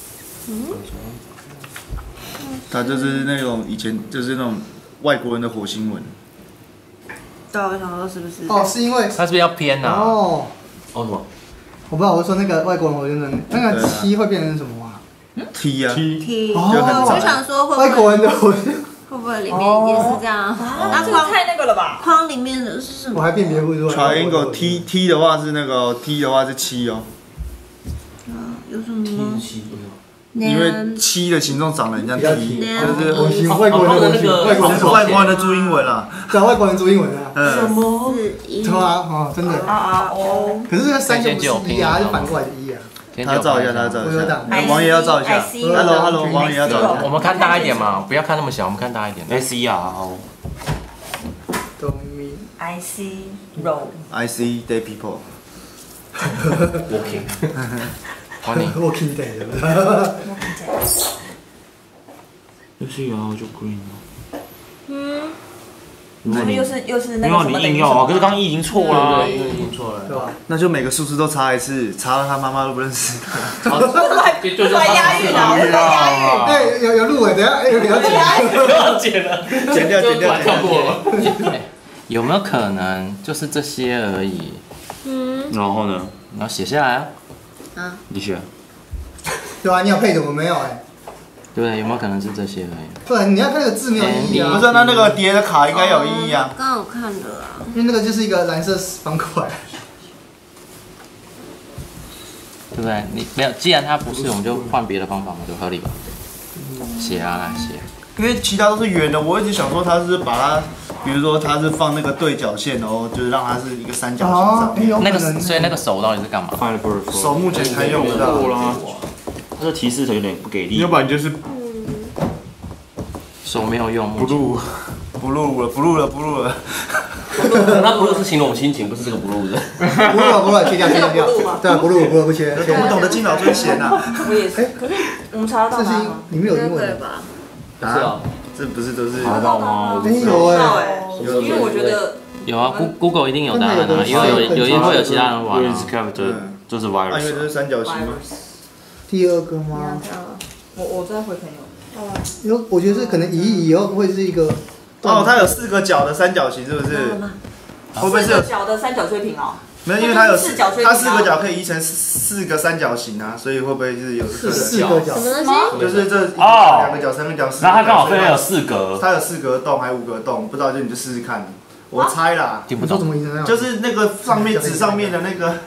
它就是那种以前就是那种外国人的火星文。 对，我想说是不是？ 哦，是因为它是不是要偏呐？ 哦。 哦什么？ 我不知道，我说那个外国人火星文，那个 T 会变成什么啊 ？T 啊 ，T。 哦， 我想说会不会外国人的火星会不会里面也是这样？ 那这个太那个了吧？ 框里面的是什么？ 我还辨别不出来。 Triangle T 的话是那个 T 的话是7哦。 有什么吗？ 因为7的形状长得很像 T， 就是火星外国人的外国人的注英文啦， 找外国人注英文啊。 什么？ 对啊，哦，真的。 哦。 可是这个3就不是1啊，就反过来的1啊。 他照一下，王爷要照一下。Hello， 王爷要照一下。 我们看大一点嘛，不要看那么小，我们看大一点。 SER 好。 I see roll. I see dead people. Walking. Walking Dead。 SER 就 green 了。又是那个什么？ 你硬要啊，可是刚刚已经错了。 已经错了，对吧？那就每个数字都查一次，查到他妈妈都不认识。 就是押韵啊！我在押韵。 对，有录哎，等下有要剪了， 剪掉， 跳过了。 有没有可能就是这些而已？ 然后呢？ 然后写下来啊。 继续。 对啊，你有配的，我没有哎。 对，有没有可能是这些而已？ 不然你要看那个字没有意义啊。 不是，那个叠的卡应该有意义啊。 刚好看的啊。 因为那个就是一个蓝色方块。 对不对？你没有，既然它不是，我们就换别的方法嘛，就合理吧？写啊，来写。 因为其他都是圆的，我一直想说它是把它，比如说它是放那个对角线，然后就是让它是一个三角形上面。 那个，所以那个手到底是干嘛？ 手目前还用不到啦。 它的提示有点不给力。 要不然就是手没有用。 不录了。 那不录是形容心情，不是这个不录的。 不录，切掉。对啊，不录不切。 懂不懂得敬老尊贤呐？ 我也是。可是我们查得到吗？ 里面有英文吧？ 是啊，这不是都是查得到吗？ 有哎， 因为我觉得有啊 ，Google 一定有答案啊，因为有会有其他人玩啊。 就是 virus。 因为这是三角形吗？ 第二个吗？ 我再回朋友。 我觉得是可能以后会是一个。 哦，它有4个角的三角形，是不是？会不会是 4个角的三角锥形哦？ 没有，因为它有它4个角可以移成4个三角形啊，所以会不会是有 4个角？ 什么东西？ 就是这2个角、3个角、4个角。 那它刚好分有4格。 它有4格洞，还有5格洞，不知道就你就试试看。我猜啦， 听不懂怎么移成那样？ 就是那个上面纸上面的那个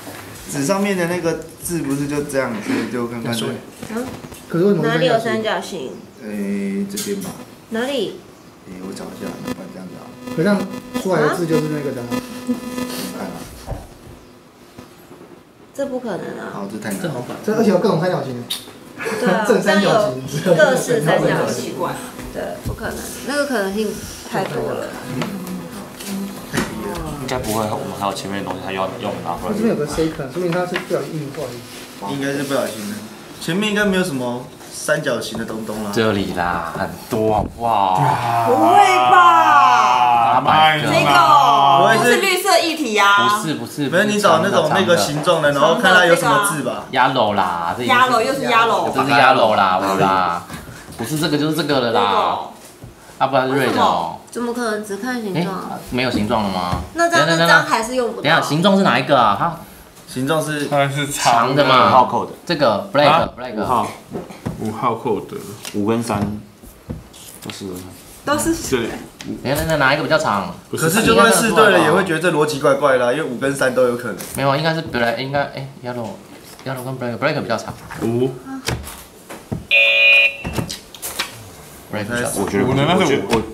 字不是就这样，所以就看看对。 可是为什么哪里有三角形？ 这边吧。 哪里？ 我找一下，不然这样子啊。 好像出来的字就是那个的。 看啊。 这不可能啊！ 好，这太难了。 这而且有各种三角形。 对啊， 正三角形， 各式三角形。 奇怪。 对，不可能，那个可能性太多了。 应该不会，我们还有前面的东西，还要拿回来。 这边有个 second， 说明它是不小心硬化的。 应该是不小心的，前面应该没有什么三角形的东东啦。 这里啦，很多好不好？ 不会吧？ 那个不是绿色液体呀？ 不是， 没有你找那个形状的，然后看它有什么字吧。 yellow 啦 ，yellow 又是 yellow， 这是 yellow 啦，我啦，不是这个就是这个了啦。啊，不然是 red 哦。 怎么可能只看形状？ 没有形状了吗？ 那张还是用不到。 等下，形状是哪一个啊？它形状是当然是长的嘛。 5号扣的。 这个 black 5号扣的 ，5跟3 都是。 对。 那哪一个比较长？ 可是就算是对了，也会觉得这逻辑怪怪的，因为5跟3都有可能。 没有，应该是 black， 应该yellow 跟 black 比较长。 5。 我觉得那是我。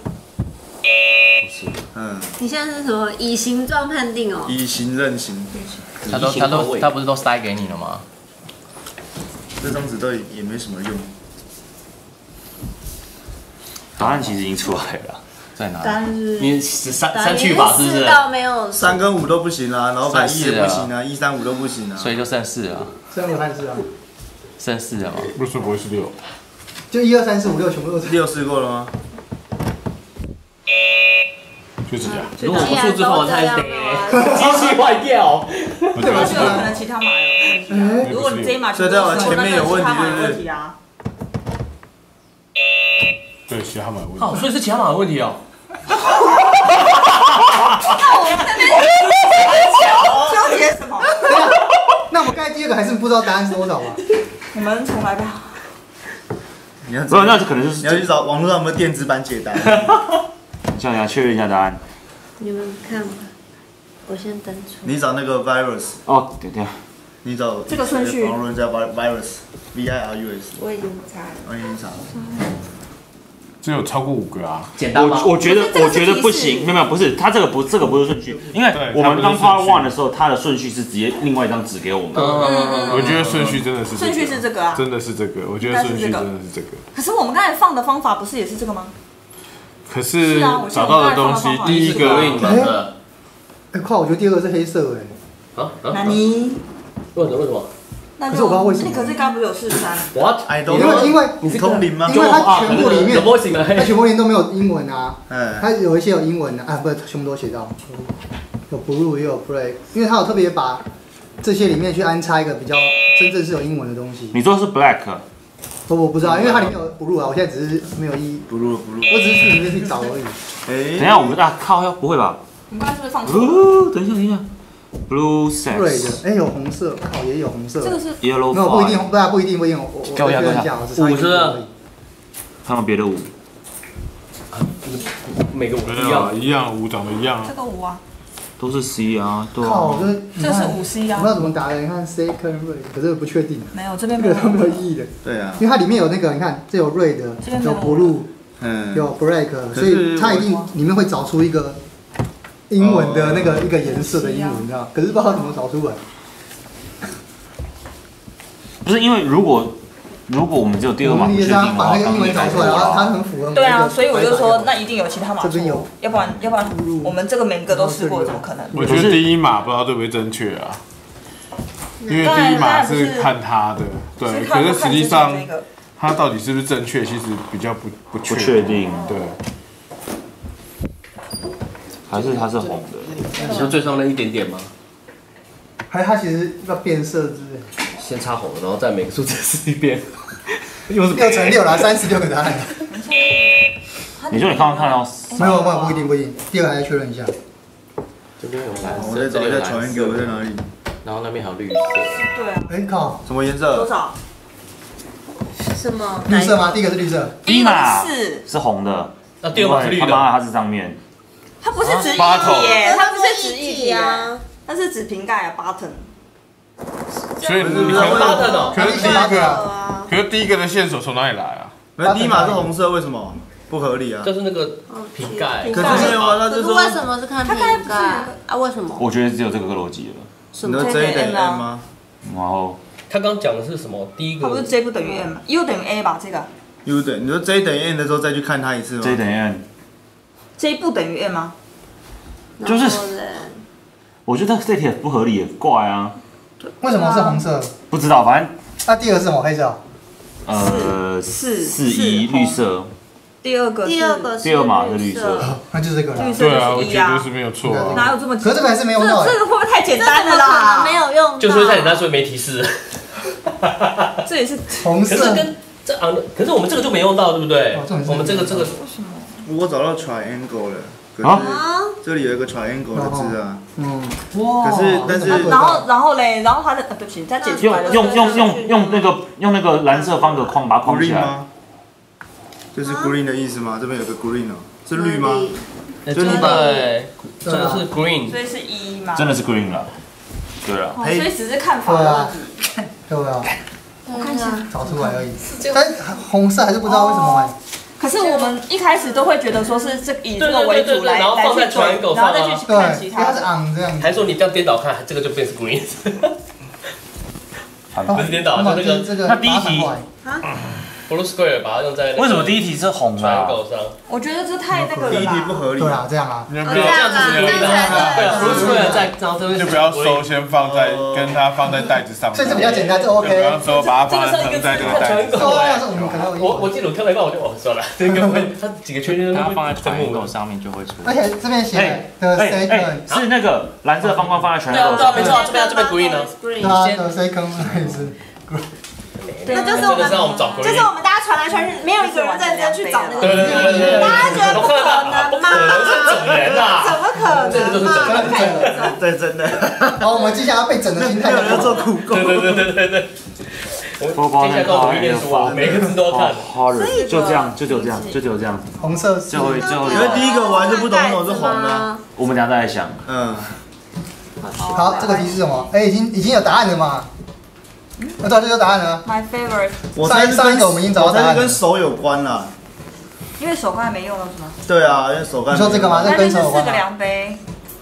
你现在是什么以形状判定哦？ 以形认形。 他不是都塞给你了吗？ 这张纸也没什么用。 答案其实已经出来了， 在哪？ 你删去法是不是 ？3跟5都不行啊，然后反1也不行啊，1、3、5都不行啊。 所以就剩4了。 剩2和3啊。 剩4了吗？ 为什么不会是6？ 就1、2、3、4、5、6全部都是。 6试过了吗？ 就是这样。 如果不数字化，它机器坏掉。 对吧？就有可能其他码有问题。如果你这一码全部是前面有问题，对不对？ 对，其他码有问题。 哦，所以是其他码有问题哦。 那我们这边纠结什么？ 那我们刚才第2个还是不知道答案是多少吗？ 我们重来吧。 不然那可能就是你要去找网络上有没有电子版解答。 这样你要确认一下答案。 你们看吧，我先登出。 你找那个 virus。 哦，等一下。 你找这个顺序。 访问叫 virus，virus。 我已经查了。 我已经查了。 只有超过5个啊。 简单吗？ 我觉得不行，没有不是，它这个不是顺序，因为我们刚 Part 1的时候，它的顺序是直接另外一张纸给我们。 我觉得顺序真的是顺序是这个啊， 真的是这个，我觉得顺序真的是这个。 可是我们刚才放的方法不是也是这个吗？ 可是找到的东西，第一个， 靠，我觉得第2个是黑色那你为什么？ 可是我不知道为什么。 可是刚不是有43 ？What？ 因为你是通灵吗？ 因为它全部里面， 它全部里面都没有英文啊。它有一些有英文的啊，不是全部都写到。有 blue 也有 black， 因为它有特别把这些里面去安插一个比较真正是有英文的东西。 你说的是 black？ 我不知道，因为它里面有 blue 啊，我现在只是没有意义。 blue， 我只是去里面去找而已。 等一下，我们靠，不会吧？ 我们刚才是不是放错？ 等一下。Blue sex， 有红色，靠也有红色。 这个是 yellow， 没有不一定，不一定。我给我一下， 五是看到别的5， 每个5 一样，5长得一样啊。 这个5啊， 都是 C 啊，对啊。 靠， 这是5C 啊。 我不知道怎么打的，你看 second ray， 可是不确定。 没有，这边这个都没有意义的。 对啊， 因为它里面有那个，你看这有 ray 的，有 blue， 有 black， 所以它一定里面会找出一个英文的那个一个颜色的英文，你知道？可是不知道怎么找出来。 不是因为如果我们只有第2码不确定的话， 把那个英文找出来，然后它很符合。 对啊，所以我就说那一定有其他码错， 这边有， 要不然我们这个每个都试过，怎么可能？ 我觉得第1码不知道对不对正确啊，因为第1码是看它的，对，可是实际上它到底是不是正确，其实比较不确定， 对。 还是它是红的？ 你说最上那一点点吗？ 还它其实要变色之类。 先插红，然后再每个数字试一遍。 6乘6啦，36个答案。 你说你刚刚看到？ 没有，不一定。第2个还要确认一下。 这边有蓝色， 我再找一下传言给我在哪里。 然后那边还有绿色。 对啊。 哎靠， 什么颜色？ 多少？ 什么？ 绿色吗？第1个是绿色。 第1码是红的。 那第2码是绿的。 它是上面。 它不是指液体耶，它不是指液体啊，它是指瓶盖啊 ，button。 所以你看 button 哦， 可是第一个的线索从哪里来啊？ 那第1码是红色，为什么？不合理啊！ 就是那个瓶盖。 可是没有啊，他就说为什么是看瓶盖啊？为什么？ 我觉得只有这个逻辑了。 什么 J 等于 M 吗？ 然后他刚讲的是什么？第一个。 它不是 J 不等于 M，U 等于 A 吧？这个。 U 等，你说 J 等于 M 的时候再去看它一次吗 ？J 等于 M。J 不等于 M 吗？ 就是，我觉得这题不合理，怪啊。 为什么是红色？ 不知道，反正。 那第2个是什么？黑色。 4-1绿色。 第2 码是绿色， 那就是这个了。 对啊，我绝对是没有错啊。 哪有这么？ 可是这个还是没用到。 这个会不会太简单了啦？ 没有用。 就是太简单，所以没提示。 这也是红色。 可是跟这啊，可是我们这个就没用到，对不对？我们这个为什么？ 我找到 triangle 了。啊？这里有一个 triangle 的字啊。哇。但是。 然后嘞，然后它的对不起，它解出来了。 用那个蓝色方格框把它框起来。 这是 green 的意思吗？这边有个 green 哦，是绿吗？ 真的，这个是 green， 所以是1吗？ 真的是 green 了，对了。 所以只是看法的问题。 对啊。 我看一下， 找出来而已。但红色还是不知道为什么哎。 可是我们一开始都会觉得说是以这个为主来， 然后放在传狗上， 然后再去看其他的。 这样。 还说你这样颠倒看，这个就变成 green。不是颠倒，就那个。 那第一题。 Blue Square 把它用在为什么第1题是红的？ 我觉得这太那个了吧。 第1题不合理。 对啊，这样啊。 对，这样子是合理的。对 ，Blue Square 在然后这边就不要收，先放在跟它放在袋子上。 这是比较简单，这 OK。 不要收，把它放在这个袋子上。 我记得我看了一半，我就算了，这个会它几个圈圈它放在传狗上面就会出。 而且这边写的 second 是那个蓝色方框放在传狗上。对，没错，这边 green 呢。 它的 second 是 green。 那就是我们大家传来传去，没有一个人认真去找那个。 对， 大家觉得不可能吗？ 整人啊！ 怎么可能吗？ 对，真的。 好，我们接下来要被整的心态要做苦工。 对。我接下来都努力念书啊，每个字都看。 就这样，就只有这样。 红色最后。 因为第1个我还是不懂为什么是红的。 我们俩再来想。 好，这个题是什么？哎，已经有答案了嘛？ 那对，这就是答案了。 My favorite， 上一个我们已经找到答案了。 跟手有关啦。 因为手刚才没用了是吗？ 对啊，因为手干。 你说这个吗？这跟手有关。 4个量杯。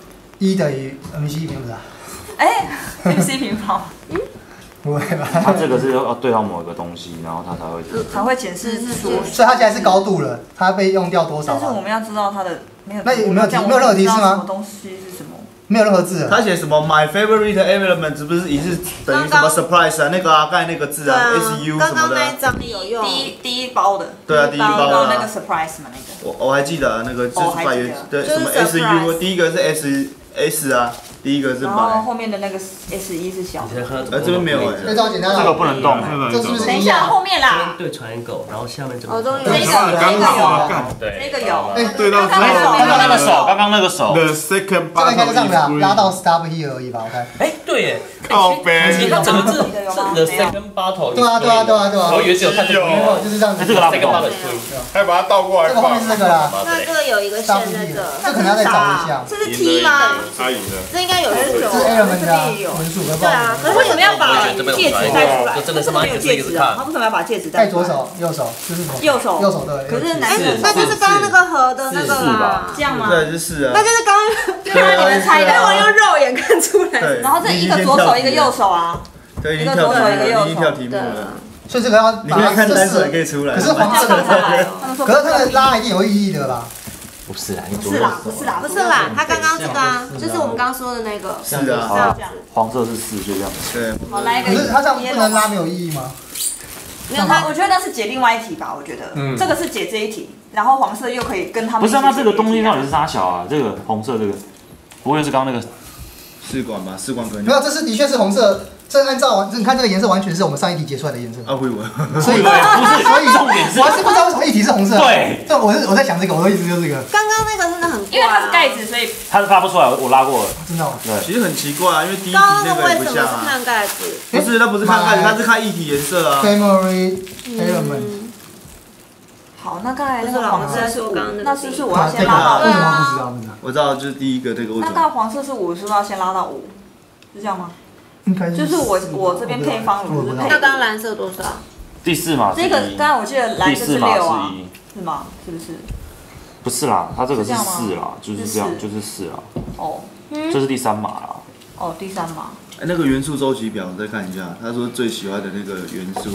1等于 MC 平方啊？ 哎 ，MC 平方。 不会吧？ 它这个是要对到某一个东西，然后它才会显示出。 所以它现在是高度了，它被用掉多少？ 但是我们要知道它的没有。 那有没有任何提示吗？ 什么东西是什么？ 没有任何字。 他写什么 ？My favorite element 不是也是等于什么 surprise 啊？那个啊，刚才那个字啊 ，SU 什么的。 刚刚那一张有用。 第一包的。 对啊，第一包的。 那个 surprise 嘛，那个。 我还记得那个就是百元，对，什么 SU， 第一个是 S 啊。第一个是然后后面的那个 S1是小的， 这边没有哎， 这招简单了， 这个不能动， 这是不是？ 等一下后面啦， 对传狗，然后下面这个， 这个有，这个有， 对到刚刚那个手，刚刚那个手 ，The second 这个应该是这样的，拉到 stop here 而已吧，我看。 哎，对耶， 靠背， 其实它整个字是 The second bottle， 对啊对啊对啊对啊， 我以为只有看这个， 就是这样子， 这个拉不动， 还把它倒过来， 这个后面是那个啦， 那这个有一个线在这， 这可能要再找一下， 这是 T 吗？ 他赢了， 这应该有是这是 element 的文数， 对啊，可是为什么要把戒指带出来？ 真的是没有戒指啊？他为什么要把戒指带左手、右手，就是右手， 右手对。 可是男生那就是刚刚那个盒的那个啦， 这样吗？ 对，就是啊。 那就是刚刚你们猜的，我用肉眼看出来。 然后这一个左手一个右手啊， 对， 一个左手一个右手， 已经跳题目了。 所以这个要你可以看单手也可以出来。 可是黄色的，可是它的拉一定有意义的吧？ 不是啦，你不是啦， 不是啦，他刚刚这个啊，就是我们刚刚说的那个。 是啊， 黄色是4，就这样。 对。 好，来一个。 可是它这样不能拉没有意义吗？ 没有，我觉得那是解另外一题吧。我觉得这个是解这一题，然后黄色又可以跟他们。 不是啊，那这个东西到底是啥小啊？这个红色这个，不会是刚刚那个试管吧？试管可能没有，这是的确是红色。这按照你看这个颜色完全是我们上一题解出来的颜色。 啊，会闻。 所以不是，所以重点是， 我还是不知道为什么一题是红色。 对， 这我在想这个，我的意思就是这个。 刚刚那个真的很， 因为它是盖子，所以它是拉不出来，我拉过了。 真的吗？ 对， 其实很奇怪啊，因为第一题那个也不像啊。 看盖子。 不是，那不是看盖子，它是看液体颜色啊。 Memory element。 好，那刚才那个老师在黄色是说刚刚那个， 那是不是我要先拉到为什么不知道？ 我知道，就是第一个这个。 那到黄色是5，是不是要先拉到5？是这样吗？ 应该是。 就是我这边配方乳是配。 那刚刚蓝色多少？ 第4嘛。 这个刚刚我记得蓝色是6啊，是吗？是不是？ 不是啦，它这个是4啦，就是这样，就是4啦。 哦。 这是第3码啦。 哦，第3码。 那个元素周期表，我再看一下。他说最喜欢的那个元素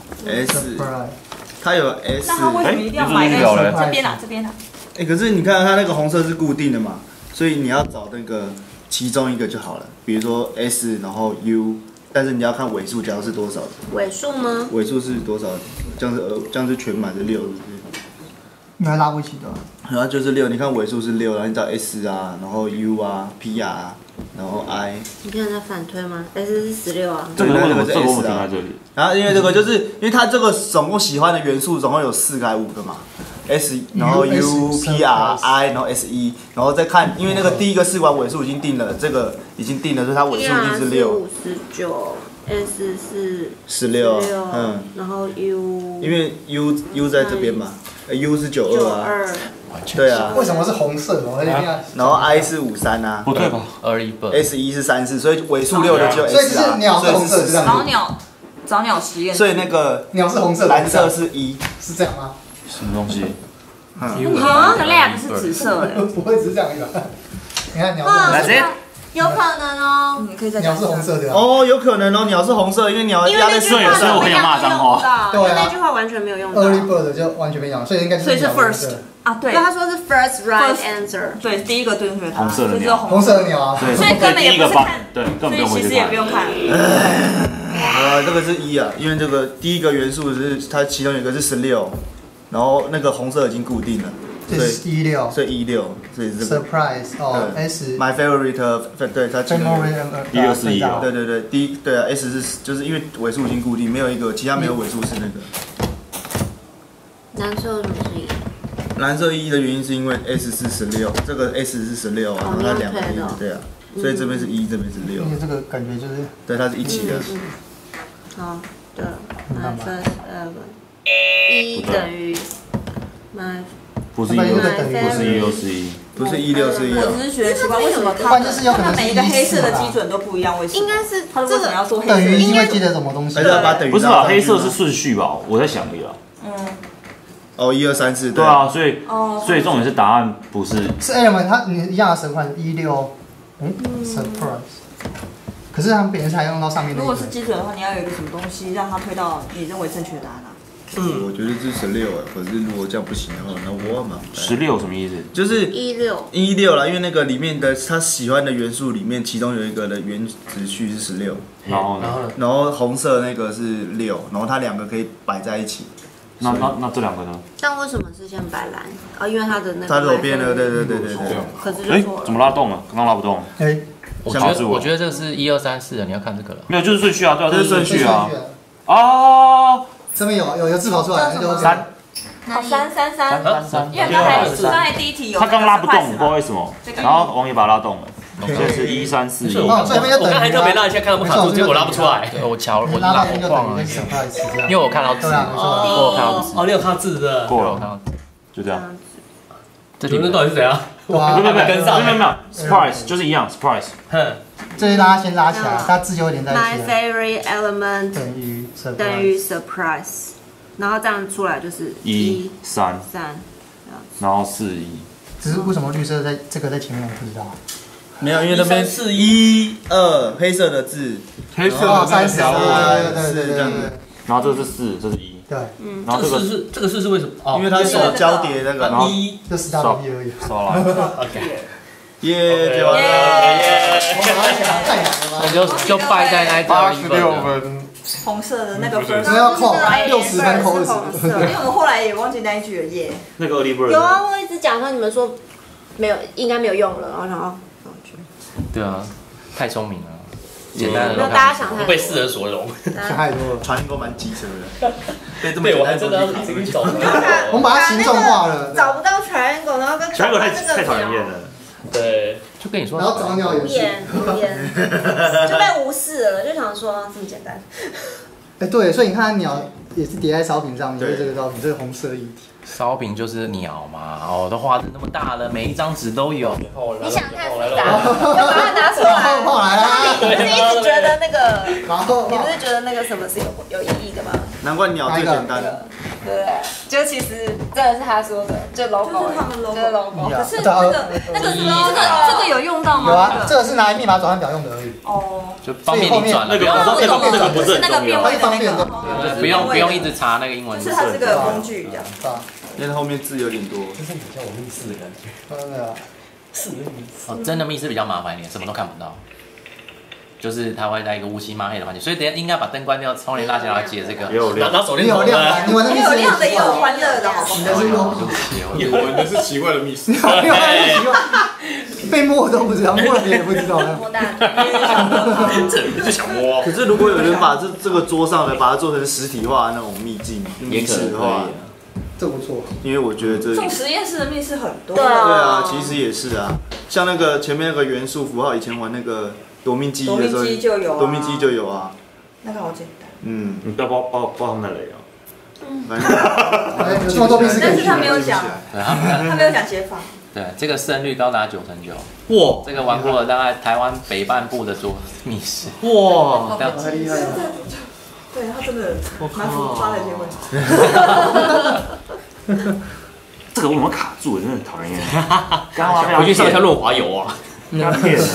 S， 它有 S。 那他为什么一定要买 S？ 这边啊，这边啊。 可是你看它那个红色是固定的嘛，所以你要找那个其中一个就好了。比如说 S， 然后 U， 但是你要看尾数，假如是多少？ 尾数吗？ 尾数是多少？这样是全满是6，是不是？ 你还拉不起的。 然后就是6，你看尾数是6，然后你找 S 啊，然后 U 啊 ，P 啊，然后 I。 你看它反推吗 ？S 是16啊。 这个是 S 啊。 然后因为这个就是因为它这个总共喜欢的元素总共有4个还是5个嘛 ？S， 然后 U P R I， 然后 S E， 然后再看，因为那个第一个试管尾数已经定了，这个已经定了，所以它尾数一定是6。 59 S 是 16， 然后 U， 因为 U 在这边嘛，U 是92啊，对啊。 为什么是红色？ 然后 I 是53啊， 不对吧 ？S1是34，所以尾数6的就 S 啊， 所以是鸟是红色，这样。找鸟实验。 所以那个鸟是红色， 蓝色是1， 是这样吗？ 什么东西？ 那个 lab 是紫色的， 不会只是这样一个。你看鸟是来直接。 有可能哦， 你可以再鸟是红色的哦，有可能哦，鸟是红色，因为鸟压在所以我可以骂脏话。 对啊，那句话完全没有用到。 Early bird 就完全没用，所以应该是 first 啊，对。 他说是 first right answer， 对，第一个正确答案。红色的鸟， 红色的鸟啊， 所以根本也不是看， 对，根本其实也不用看。 这个是1啊，因为这个第一个元素是它其中有一个是16，然后那个红色已经固定了。 这是16， 所以16，所以这个 surprise 哦 S。 My favorite， 对，它其中 16是1， 对，对啊 S 是就是因为尾数已经固定，没有一个其他没有尾数是那个。 蓝色为什么是1？ 蓝色1的原因是因为 S 是16，这个 S 是16啊，然后它2个1，对啊，所以这边是1，这边是6。 因为这个感觉就是， 对，它是一起的。 好的，My first element 1等于 my。 不不是1641， 不是1641。 我只是觉得奇怪，为什么它每一个黑色的基准都不一样？为什么？ 应该是它为什么要做黑色？ 等于因为记得什么东西？ 不是吧？黑色是顺序吧？我在想而已啦。 哦，1、2、3、4， 对啊，所以重点是答案不是是 element， 它你一样的神款16，surprise。可是他们别人才用到上面。 如果是基准的话，你要有一个什么东西让它推到你认为正确的答案啊？ 我觉得是16哎，可是如果这样不行的话，那我嘛。 16什么意思？ 就是 16 啦，因为那个里面的他喜欢的元素里面，其中有一个的原子序是16， 然后呢？ 然后红色那个是6，然后它2个可以摆在一起。 那这2个呢？ 但为什么是先摆蓝？因为它的那个。 它左边的，对。 可是就错了。 怎么拉动了？刚刚拉不动。 我觉得这个是1、2、3、4的，你要看这个了。 没有，就是顺序啊，对啊，这是顺序啊。 这边有字跑出来，那就 3。 好，3，因为刚才第一题有。 他刚拉不动，不知道为什么。然后王爷把它拉动了。现在是1、3、4、1。 我刚才特别拉一下，看到不卡住，结果我拉不出来。 我拉我晃了一下，因为我看到字，我有看到字。 你有看到字的？ 过了，就这样。 这到底是怎样？ 没有 ，surprise 就是一样 ，surprise。 这一先拉起来，它字就会连在一起。 My favorite element 等于 surprise， 然后这样出来就是 1、3，然后4、1。 只是为什么绿色在这个在前面我不知道。 没有，因为那边是1、2黑色的字， 黑色的对， 这样子。 然后这是4，这是1。 对， 然后这个是为什么？ 因为它手交叠那个， 然后就10大而已。 刷了。 耶， 就完了。 就败在那 86分。 红色的那个分， 要扣60分扣20， 因为我们后来也忘记那一句了耶。 那个 early bird 有啊，我一直讲说你们说没有，应该没有用了，然后想要对啊，太聪明了，简单的。 没有大家想太被世人所容， 想太多了， 传过蛮机车的。 对，我还真的要自己走。 我们把它形状化了， 找不到 triangle， 然后跟 triangle 太讨人厌了。 对， 就跟你说， 然后找鸟也是， 就被无视了，就想说这么简单。 对，所以你看鸟也是叠在烧饼上面，就是这个烧饼，这个红色的液体。 烧饼就是鸟嘛，都画的那么大了，每一张纸都有。 你想太复杂，要把它拿出来。 后来啦， 你不是一直觉得那个，你不是觉得那个什么是有意义的吗？ 难怪鸟最简单。 对不对？就其实真的是他说的，就 logo， 就是他们 logo， 就是 logo。 可是那个这个有用到吗？ 有啊，这个是拿来密码转换表用的而已。 就方便你转了， 那个不是很重要， 不用一直查那个英文字。 就是它是个工具这样。 因为后面字有点多。 就是很像我密室的感觉。 真的。 是密室。 真的密室比较麻烦一点，什么都看不到。就是它会在一个乌漆嘛黑的环境，所以等下应该把灯关掉，窗帘拉起来，然后接这个。 拿手电筒。 有亮的，你玩的也有亮的，也有欢乐的，好不好？ 你玩的是奇怪的密室。 被摸都不知道，摸了别人也不知道。 摸大。 这就想摸。 可是如果有人把这个桌上的把它做成实体化那种秘境密室的话， 这不错。 因为我觉得这种实验室的密室很多。 对啊，其实也是啊，像那个前面那个元素符号，以前玩那个。夺命机的时候，夺命机就有啊。 那个好简单。 你不要爆他们的雷啊！ 反正这么多密室， 但是他没有讲，他没有讲解法。 对，这个胜率高达9成9。哇！这个玩过了大概台湾北半部的密室。 哇！ 太厉害了。 对他真的蛮浮夸的一些问题。 这个为什么卡住？真的很讨厌。 回去上一下润滑油啊！ 骗人。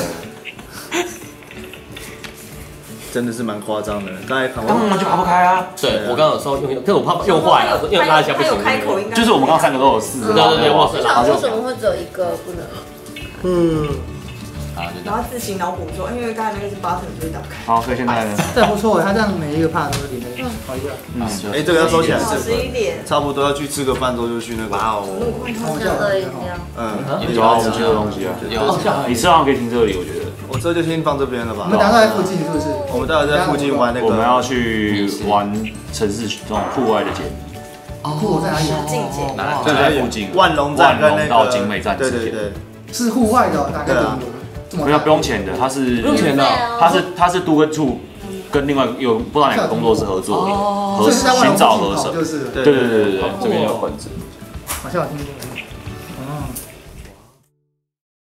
真的是蛮夸张的，刚才根本就爬不开啊！ 对我刚刚有时候用，可是我怕用坏了，又拉一下不行。 就是我们刚刚3个都有4。 对，我想为什么会只有一个不能？ 然后自行脑补说，因为刚才那个是button，所以打不开。 好，所以现在呢？ 这不错，它这样每一个 part 都是连在。好一个。 这个要收起来。 11点。 差不多要去吃个饭之后就去那个。哇哦。 有啊，我们吃的东西啊。你吃完可以停这里，我觉得。 我车就先放这边了吧。 我们打算在附近是不是？ 我们待会在附近玩那个。 我们要去玩城市这种户外的解谜。 户在哪里？ 境界。 就在附近。 万隆站跟那个到景美站之间。 对。 是户外的，大概不用钱的，它是不用钱的， 它是Do Good Two跟另外有不知道哪个工作室合作的，寻找合成。对，这边有本子。 好像有听过。哦。